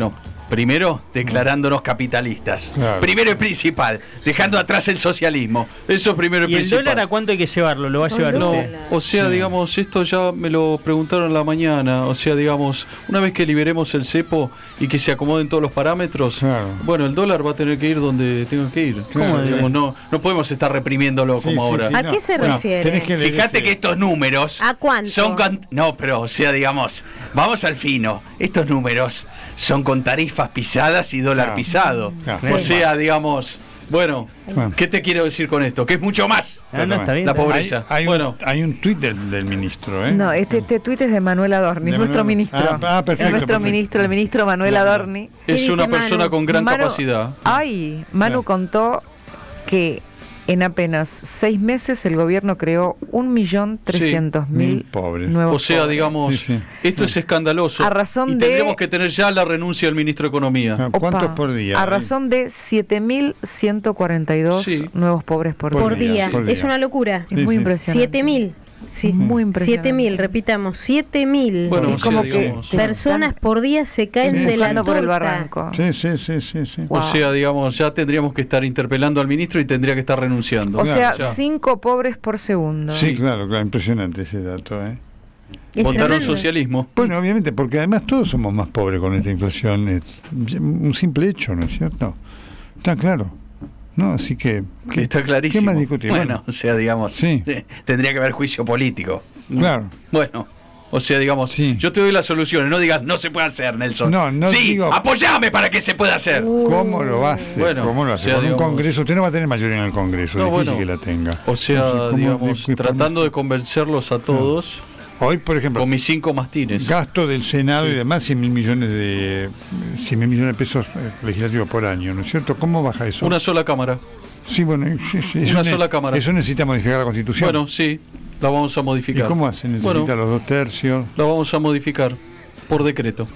Primero, declarándonos capitalistas. Claro. Primero y principal, dejando atrás el socialismo. Eso es primero y, ¿Y el principal. dólar a cuánto hay que llevarlo? ¿Lo va a llevar No, usted? o sea, digamos, esto ya me lo preguntaron en la mañana. O sea, digamos, una vez que liberemos el cepo y que se acomoden todos los parámetros, Claro. bueno, el dólar va a tener que ir donde tenga que ir. Claro. Digamos, no, no podemos estar reprimiéndolo Sí, como sí, ahora. sí, ¿A no. qué se Bueno, refiere? tenés que leer Fíjate ese- que estos números ¿A cuánto? son con... No, pero o sea, digamos, vamos al fino. Estos números son con tarifas pisadas y dólar Claro. pisado. Claro. O sea, digamos, bueno, Bueno. ¿qué te quiero decir con esto? Que es mucho más. Ah, no, está bien. La está bien. pobreza. Hay, hay Bueno. un, hay un tuit del, del ministro, ¿eh? No, este, este tuit es de Manuel Adorni, De es nuestro Manuel- ministro. Ah, ah, perfecto, es nuestro perfecto. ministro, el ministro Manuel Claro. Adorni. ¿Qué Es dice una Manu? persona con gran Manu- capacidad. Ay, Manu Claro. contó que en apenas seis meses el gobierno creó un millón trescientos Mil mil pobres. nuevos O sea, pobres. digamos, Sí, sí. esto es escandaloso. A razón y de- tendremos que tener ya la renuncia del ministro de Economía. Ah, Opa, ¿Cuántos por día? A razón de siete mil ciento cuarenta y dos Sí. nuevos pobres por, Por día. día. por día. Es una locura. Es Sí, muy sí. impresionante. Siete mil. Sí. Muy impresionante. Siete mil, repitamos, siete mil. Bueno, es o sea, como que digamos, te- Personas por día se caen Sí. de la Empujando torta. por el barranco. Sí, sí, sí, sí, sí. Wow. O sea, digamos, ya tendríamos que estar interpelando al ministro y tendría que estar renunciando. O sea, Ya. cinco pobres por segundo. Sí, claro, claro, impresionante ese dato, ¿eh? Es Votaron tremendo. socialismo. Bueno, obviamente, porque además todos somos más pobres con esta inflación. Es un simple hecho, ¿no es cierto? Está claro. No, así que... ¿qué- Está clarísimo. ¿Qué más discutir? Bueno, o sea, digamos, Sí. eh, tendría que haber juicio político. Claro. Bueno, o sea, digamos, Sí. yo te doy las soluciones, no digas no se puede hacer, Nelson. No, no sí, digo- apoyame para que se pueda hacer. ¿Cómo lo va a hacer? Bueno, ¿Cómo lo o hace? sea, Con un digamos- congreso, usted no va a tener mayoría en el congreso, No, difícil bueno. que la tenga. O sea, Entonces, ¿cómo- digamos, qué tratando podemos- de convencerlos a todos Hoy, por ejemplo, con mis cinco mastines. gasto del Senado y demás, cien mil millones de cien mil millones de pesos eh, legislativos por año, ¿no es cierto? ¿Cómo baja eso? Una sola cámara. Sí, bueno, sí, sí, eso Una ne- sola cámara. Eso necesita modificar la Constitución. Bueno, sí, la vamos a ¿Y modificar. cómo hace? Necesita Bueno, los dos tercios. la vamos a modificar por decreto.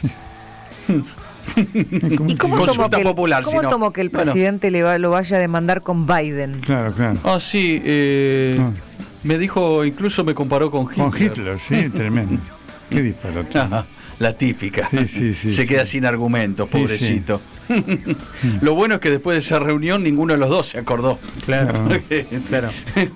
¿Y cómo Consulta tomó que el, popular, cómo si no. tomó que el Bueno. presidente le va- lo vaya a demandar con Biden? Claro, claro. Ah, sí, eh, Ah. me dijo, incluso me comparó con Hitler. Con Hitler, sí, tremendo. Qué disparate. Ajá, la típica. Sí, sí, sí, se sí. queda sin argumentos, Sí, pobrecito. Lo bueno es que después de esa reunión ninguno de los dos se acordó. Claro, Claro. claro.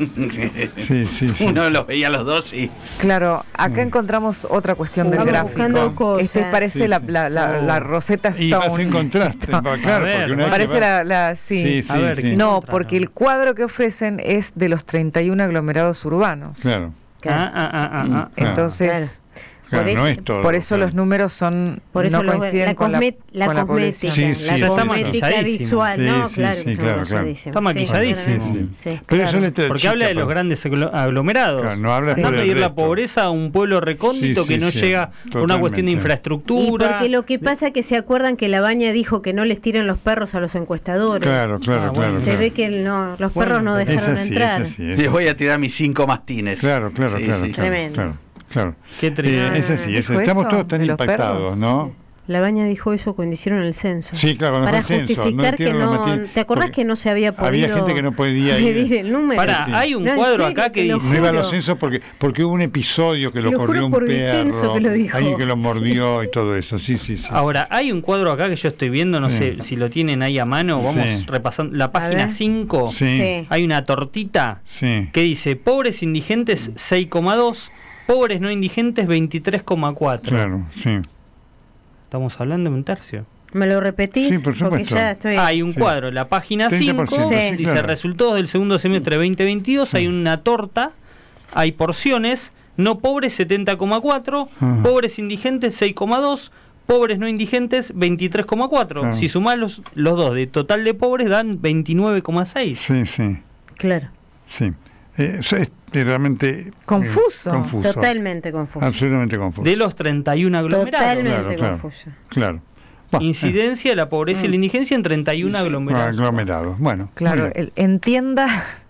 Sí, sí, sí. Uno los veía a los dos y Claro, acá Mm. encontramos otra cuestión del Vamos gráfico. buscando cosas. Este parece Sí, la, sí. la, la, la Rosetta Stone. Y vas a encontrar, claro, A ver, porque una vez Parece que va- la, la- sí. Sí, sí, A ver, sí. ¿qué? No, encontraron? porque el cuadro que ofrecen es de los treinta y uno aglomerados urbanos. Claro, Ah, ah, ah, ah, ah. Claro. Entonces, claro, Por no eso- es todo. por eso claro. los números son Por eso no los- coinciden la, con la, cosme- la con la cosmética, población. Sí, sí, la está cosmética maquilladísimo. visual, Sí, ¿no? sí, claro, sí, que está claro, maquilladísimo. Está maquilladísimo. Sí, Sí, sí, Pero eso claro. le trae Porque chica habla de los para- grandes aglo- aglomerados. Claro, no habla Va a después del medir la resto. pobreza a un pueblo recóndito Sí, que sí, no sí, llega por una cuestión de totalmente. Y infraestructura. porque lo que pasa es que se acuerdan que la Baña dijo que no les tiran los perros a los encuestadores. Claro, claro, Ah, bueno. claro. Se claro. ve que no, los Bueno, perros no pero- Es dejaron así, entrar. es así. es les voy así. a tirar mis cinco mastines. Claro, claro, Sí, claro, sí. claro, Tremendo. claro, claro. Qué triste. Eh, es así, es ¿Dijo estamos eso todos tan de los impactados, perros? ¿no? La Baña dijo eso cuando hicieron el censo. Sí, claro, cuando Para fue el censo, justificar no que entiendo los no. motivos, ¿Te acordás porque que no se había podido había gente que no podía ir. medir el número? Pará, Sí. hay un No, en cuadro serio, acá que te lo dice. No iba a los juro. censos porque porque hubo un episodio que lo, Lo corrió juro un por Vicenzo perro, que lo dijo. alguien que lo mordió y todo eso, sí, sí, sí. Ahora, hay un cuadro acá que yo estoy viendo, no Sí. sé si lo tienen ahí a mano, vamos Sí. repasando. La A página ver. cinco, Sí, sí, Sí. hay una tortita sí. que dice pobres indigentes seis coma dos, pobres no indigentes veintitrés coma cuatro. Claro, sí. Estamos hablando de un tercio. ¿Me lo repetís? Sí, por Porque supuesto. ya estoy. Ah, hay un Sí. cuadro, la página treinta por cinco, ciento, Sí. dice claro. resultados del segundo semestre veinte veintidós, hay una torta, hay porciones, no pobres setenta coma cuatro, Ajá. pobres indigentes seis coma dos, pobres no indigentes veintitrés coma cuatro. Claro. Si sumás los, los dos de total de pobres dan veintinueve coma seis. Sí, sí, Claro. sí. Eh, eso es realmente Confuso. eh, confuso. Totalmente confuso. Absolutamente confuso. De los treinta y uno aglomerados. Totalmente Claro, claro. confuso. Claro. Bah, Incidencia de la pobreza y la indigencia en treinta y uno eh, aglomerados. aglomerados. Bueno, muy Claro, bien. el- entienda,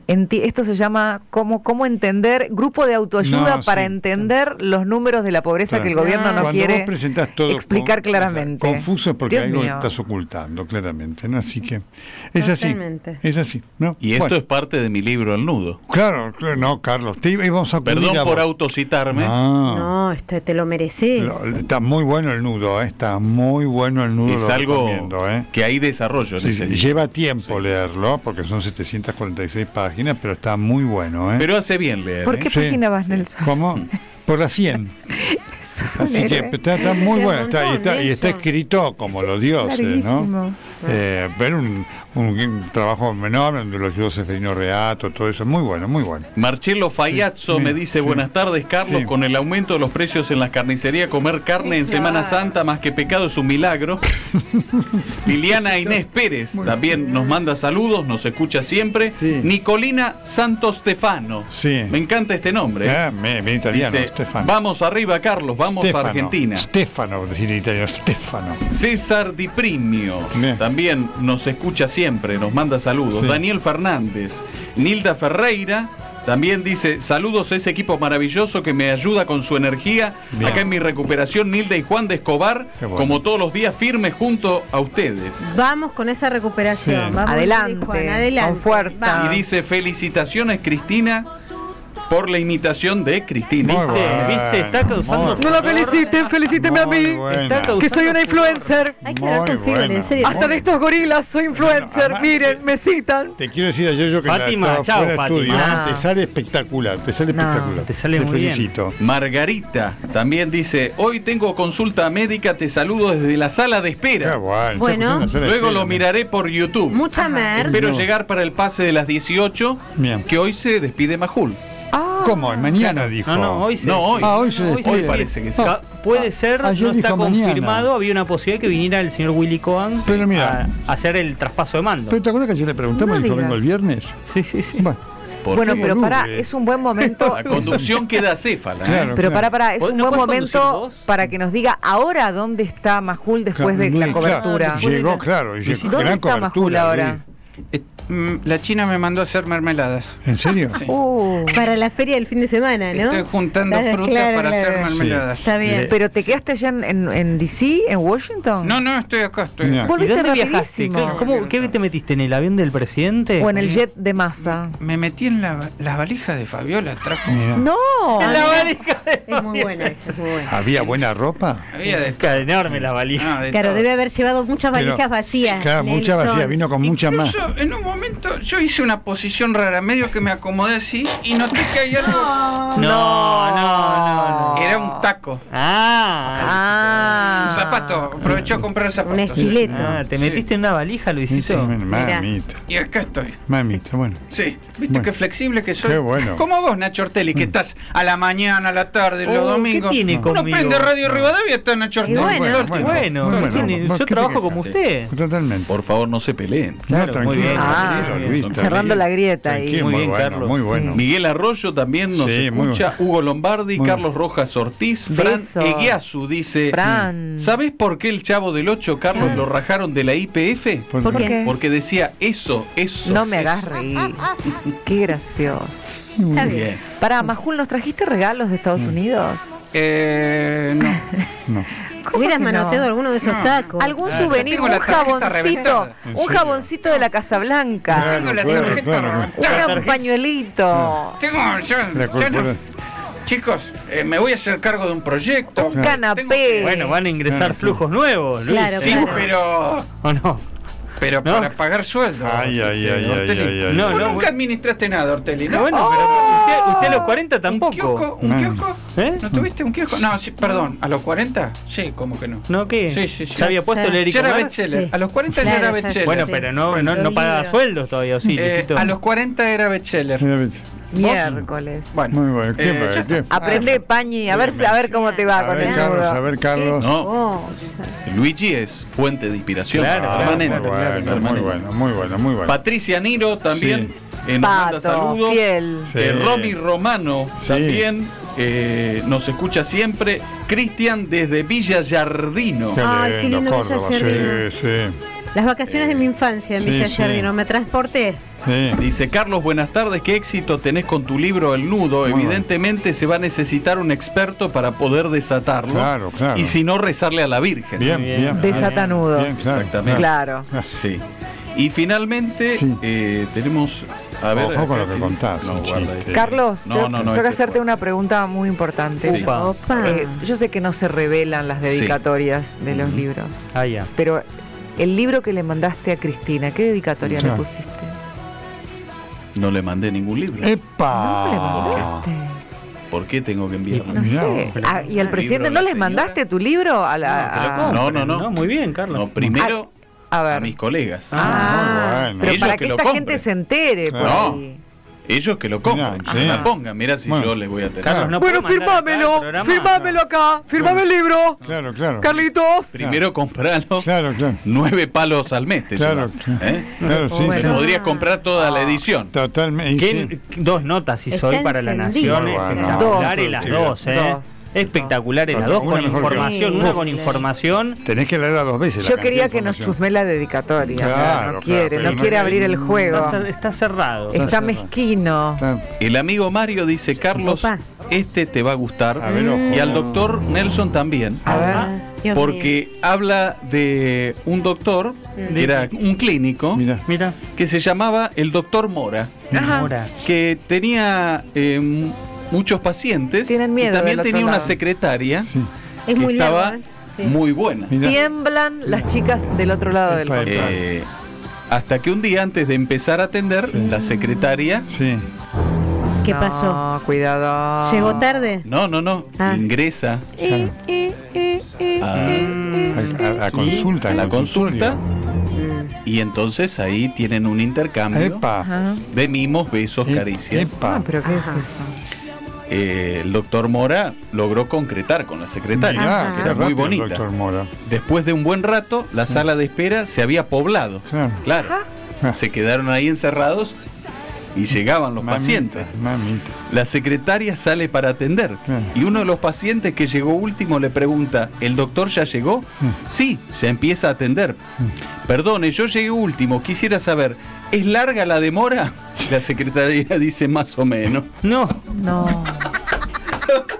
Enti- esto se llama cómo, cómo entender, grupo de autoayuda No, para sí, entender los números de la pobreza Claro. que el gobierno no Cuando quiere vos presentás todo explicar con- claramente. confuso porque Dios algo mío. estás ocultando, claramente, ¿no? Así que es Totalmente. así, es así, ¿no? Y esto Bueno, es parte de mi libro El Nudo. claro, claro, no, Carlos, te íbamos a acudir Perdón a por vos. autocitarme. No, No, este, te lo mereces. lo- está muy bueno el nudo, ¿eh? Está muy bueno el nudo, Es lo algo recomiendo, ¿eh? que hay desarrollo en Sí, ese sí, libro. lleva tiempo leerlo, porque son setecientas cuarenta y seis páginas, pero está muy bueno, ¿eh? Pero hace bien leer. ¿Por ¿eh? qué Sí. página vas, Nelson? ¿Cómo? Por las cien. Eso es un Así que héroe. está, está muy Qué bueno, está, y, montón, está, y está Nelson. escrito como los dioses, ¿no? Larguísimo. Eh, ver un, un, un trabajo menor donde lo ayudó Seferino Reato, todo eso, muy bueno, muy bueno. Marcelo Fayazzo Sí, me sí, dice, sí. buenas tardes, Carlos, Sí. con el aumento de los precios en las carnicerías, comer carne en Semana Santa más que pecado es un milagro. Liliana Inés Pérez también nos manda saludos, nos escucha siempre. Sí. Nicolina Santo Stefano. Sí. Me encanta este nombre. ¿eh? Ah, me, me italiano, Dice, Stefano. vamos arriba, Carlos, vamos Stefano, a Argentina. Stefano, decir en italiano, Stefano. César Di Primio Bien. también nos escucha siempre, nos manda saludos. Sí. Daniel Fernández, Nilda Ferreira también dice saludos a ese equipo maravilloso que me ayuda con su energía. Bien. Acá en mi recuperación, Nilda y Juan de Escobar, Qué bueno. como todos los días, firmes junto a ustedes. Vamos con esa recuperación. Sí. Vamos, Adelante, Juan, adelante. con fuerza. Vamos. Y dice felicitaciones, Cristina, por la imitación de Cristina. Muy ¿Viste? bueno, ¿Viste? Está causando muy No la furor. feliciten, felicíteme a Muy mí. buena. Está causando Que soy una influencer. Hay que hablar Muy con Fibel, bueno. en serio. Hasta en estos gorilas soy influencer. además- Miren, me citan. Te quiero decir a yo que Fátima, la estaba chao, fuera de estudio, Fátima. te sale espectacular, te sale No, espectacular. te sale muy bien. felicito. Margarita también dice, hoy tengo consulta médica, te saludo desde la sala de Qué espera. bueno. Bueno. Está escuchando la Luego sala lo de miraré por YouTube. Mucha mer. Espero No. llegar para el pase de las dieciocho, Bien. que hoy se despide Majul. Ah, ¿Cómo? Mañana dijo. No, no, hoy se No, hoy. Ah, hoy se Hoy despide. Hoy parece que sí. Ca- Puede ser, ayer no está dijo mañana. confirmado. Había una posibilidad que viniera el señor Willy Cohen Pero mira. a, a hacer el traspaso de mando. ¿Pero te acuerdas que ayer le preguntamos No y dijo digas. vengo el viernes? Sí, sí, sí. Bueno, ¿Por bueno, qué? pero boludo, pará, eh. es un buen momento. La conducción queda acéfala. ¿eh? Claro. Pero para, para, es ¿Vos un no buen podés conducir momento vos? para que nos diga ahora dónde está Majul después de Luis, la cobertura. claro, llegó, claro, y llegó, ¿Dónde gran está Majul cobertura. ahora? Luis. Eh, mm, La China me mandó a hacer mermeladas. ¿En serio? Sí. Uh, Para la feria del fin de semana, ¿no? Estoy juntando Claro, frutas claro, para claro. hacer mermeladas. Está bien. Le- ¿Pero te quedaste allá en, en, en D C, en Washington? No, no, estoy acá, estoy Mira. acá. ¿Y Volviste dónde viajaste? rapidísimo. ¿Qué, cómo, ¿Qué te metiste en el avión del presidente? ¿O en el jet de masa? Me metí en la, las valijas de Fabiola, trajo. Mira. No. En la valija de Es muy buena esa, es muy buena. ¿Había buena ropa? Había de Ca- enorme la valija. no, de Claro, todo. debe haber llevado muchas Pero- valijas vacías. Claro, mucha Nelson. vacía, vino con mucha más. Incluso, en un momento yo hice una posición rara, medio que me acomodé así y noté que hay algo. No, no, no, no. Era un taco. Ah, Un Ah. zapato. Aprovechó a comprar zapatos. Un estilete. Ah, ¿te metiste en una valija, Luisito? Mamita, Y acá estoy. mamita, bueno. Sí, ¿viste Bueno. qué flexible que soy? Qué bueno. Como vos, Nacho Ortelli, que estás a la mañana, a la tarde, los Oh, ¿qué domingos. tiene Uno conmigo? prende Radio Rivadavia y está Nacho Ortelli. Y bueno. todo el tiempo. Bueno, muy ¿qué tiene? ¿Vos Yo qué te trabajo quejas? como usted. Totalmente. Por favor, no se peleen. Claro, no, tranquilo, muy bien. tranquilo, Ah, Luis, bien. Cerrando la grieta ahí. Tranquilo, Muy muy, bien, bueno, Carlos. muy bueno. Sí. Miguel Arroyo también nos Sí, muy escucha, Hugo Lombardi, Muy Carlos Rojas Ortiz, Fran Besos. Eguiazu dice, Fran. ¿sabés por qué el Chavo del Ocho, Carlos, Ah. lo rajaron de la I P F? ¿Por ¿Por qué? qué? Porque decía eso, eso. No me eso. hagas reír. Qué gracioso. Está bien. Bien. Para, Majul, ¿nos trajiste regalos de Estados Unidos? Eh, no. No. ¿Cómo Hubieras que no? manoteado alguno de esos No. tacos. ¿Algún Ah, souvenir, tengo un la tarjeta jaboncito? reventada. ¿En Un serio? jaboncito de la Casa Blanca. Claro, Tengo la claro, tarjeta claro. reventada. Un pañuelito. Tengo, yo, La yo no- corpora- Chicos, eh, me voy a hacer cargo de un proyecto. Un Claro. canapé. Tengo que- Bueno, van a ingresar Claro, flujos nuevos, Luis. Claro, Sí, claro. pero, ¿O no? pero ¿No? para pagar sueldo. Ay, ay, Ortelli, ay, ay, Ortelli. ay, ay. No, Vos no, nunca bueno. administraste nada, Ortelli, ¿no? Bueno, pero usted, usted a los cuarenta ¿Un tampoco. kiosco? ¿Un No. kiosco? ¿Eh? ¿No tuviste un kiosco? No, sí, perdón, ¿a los cuarenta? Sí, ¿cómo que no? ¿No qué? Sí, sí, sí. ¿Ya había puesto Ya- el Eric Yo era Omar? bestseller. Sí. A los cuarenta Claro, yo era ya- bestseller. Bueno, Sí. pero no, Bueno, no, no los pagaba libros. sueldos todavía, sí, Eh, Luisito. a los cuarenta era bestseller. Mira, vete. Miércoles. Bueno, Muy bueno. ¿Qué eh, pa- ya qué? está. Aprende, Pañi, a ver, si- a ver cómo te va A con ver, el Carlos, nudo. a ver, Carlos. No, Cosa. Luigi es fuente de inspiración Claro, claro, permanente. Muy bueno, muy permanente. bueno, muy bueno, muy bueno. Patricia Niro también eh, nos manda Pato, saludos. fiel. Sí. Eh, Romy Romano Sí. también eh, nos escucha siempre. Cristian desde Villa Yardino. Qué Ay, qué lindo, lindo Córdoba, Villa Yardino. sí, sí. Las vacaciones Eh, de mi infancia en sí, Villa sí. Giardino, me transporté. Sí. Dice Carlos, buenas tardes, ¿qué éxito tenés con tu libro El Nudo? Muy Evidentemente se va a necesitar un experto para poder desatarlo. Claro, claro. Y si no, rezarle a la Virgen. Bien, Bien. bien. Desatanudos. Bien, claro, Exactamente. Claro. Sí. Y finalmente Sí. eh, tenemos... A ver, Ojo con acá lo que tiene- contás, No, un guarda chiste. este. Carlos, No, tengo, no, no, tengo que ese hacerte fue. una pregunta muy importante. Sí. Upa. Opa. Eh, yo sé que no se revelan las dedicatorias de los Ujú. libros, Ah, ya. pero el libro que le mandaste a Cristina, ¿qué dedicatoria Claro. le pusiste? No le mandé ningún libro. No le ¡Epa! mandaste. ¿por qué tengo que enviarlo? No Mirá sé. vos. Ah, ¿y al ¿El presidente libro no de la les mandaste señora? tu libro? A la, No, que lo a- compren, No, no, no. Muy bien, Carlos. No, primero a a ver. mis colegas. Ah, Muy bueno. pero Ellos para que que lo esta compren. gente se entere. por No. ahí. Ellos que lo compren, Mirá, que sí. la pongan. Mira si Bueno. yo les voy a tener. Carlos, no Bueno, puede mandar acá al firmámelo, programa. firmámelo acá, firmame el libro. Claro, claro. Carlitos. Primero comprarlo. Claro, claro. Nueve palos al mes te Claro, llevas, claro. ¿eh? Claro, sí, Bueno. sí. Podrías comprar toda la edición. Totalmente. y ¿Qué- sí. Dos notas hizo Está hoy para La encendido. Nación. Muy bueno. Espectaculares Dos. las Sí, dos, ¿eh? dos. Espectaculares las Una dos, con mejor que información, otra. una con Sí. información. Tenés que leerla dos veces. la Yo cantidad quería de que nos información. chusme la dedicatoria. Claro, pero no claro, quiere, pero no no quiere quiere- abrir el juego. Está, cer- está cerrado. Está Está cerrado. mezquino. Está- El amigo Mario dice, Carlos, Opa. este te va a gustar. A ver, ojo. Y al doctor Nelson también. A ver. Ah, Dios mío. Porque habla de un doctor, que era un clínico, Mira. Mira, que se llamaba el doctor Mora, Ajá. ahora. que tenía eh, muchos pacientes. Tienen miedo y también del otro tenía una lado. secretaria Sí. Es que muy estaba largo. ¿eh? Sí. muy buena. Mira. Tiemblan las chicas del otro lado del Epa, control. epa. Eh, hasta que un día antes de empezar a atender, Sí. la secretaria, Sí. ¿Qué No, pasó? cuidado. ¿Llegó tarde? no, no, no, Ah. ingresa Eh, eh, eh, eh, a, eh, A, a- a Sí, consulta. a la al consulta, consultorio. eh. y entonces ahí tienen un intercambio Epa. Ajá. de mimos, besos, E- caricias. Epa. Ah, pero ¿qué Ajá. es eso? Eh, el doctor Mora logró concretar con la secretaria, Mirá, Ajá. que qué era muy rápido, bonita. doctor Mora. Después de un buen rato, la sala de espera se había poblado. Claro. Claro, Ah. se quedaron ahí encerrados y llegaban los Mamita, pacientes. Mamita. La secretaria sale para atender Claro. y uno de los pacientes que llegó último le pregunta, ¿el doctor ya llegó? Sí, ya empieza a atender. Perdone, yo llegué último, quisiera saber, ¿es larga la demora? La secretaria dice más o menos. No, No.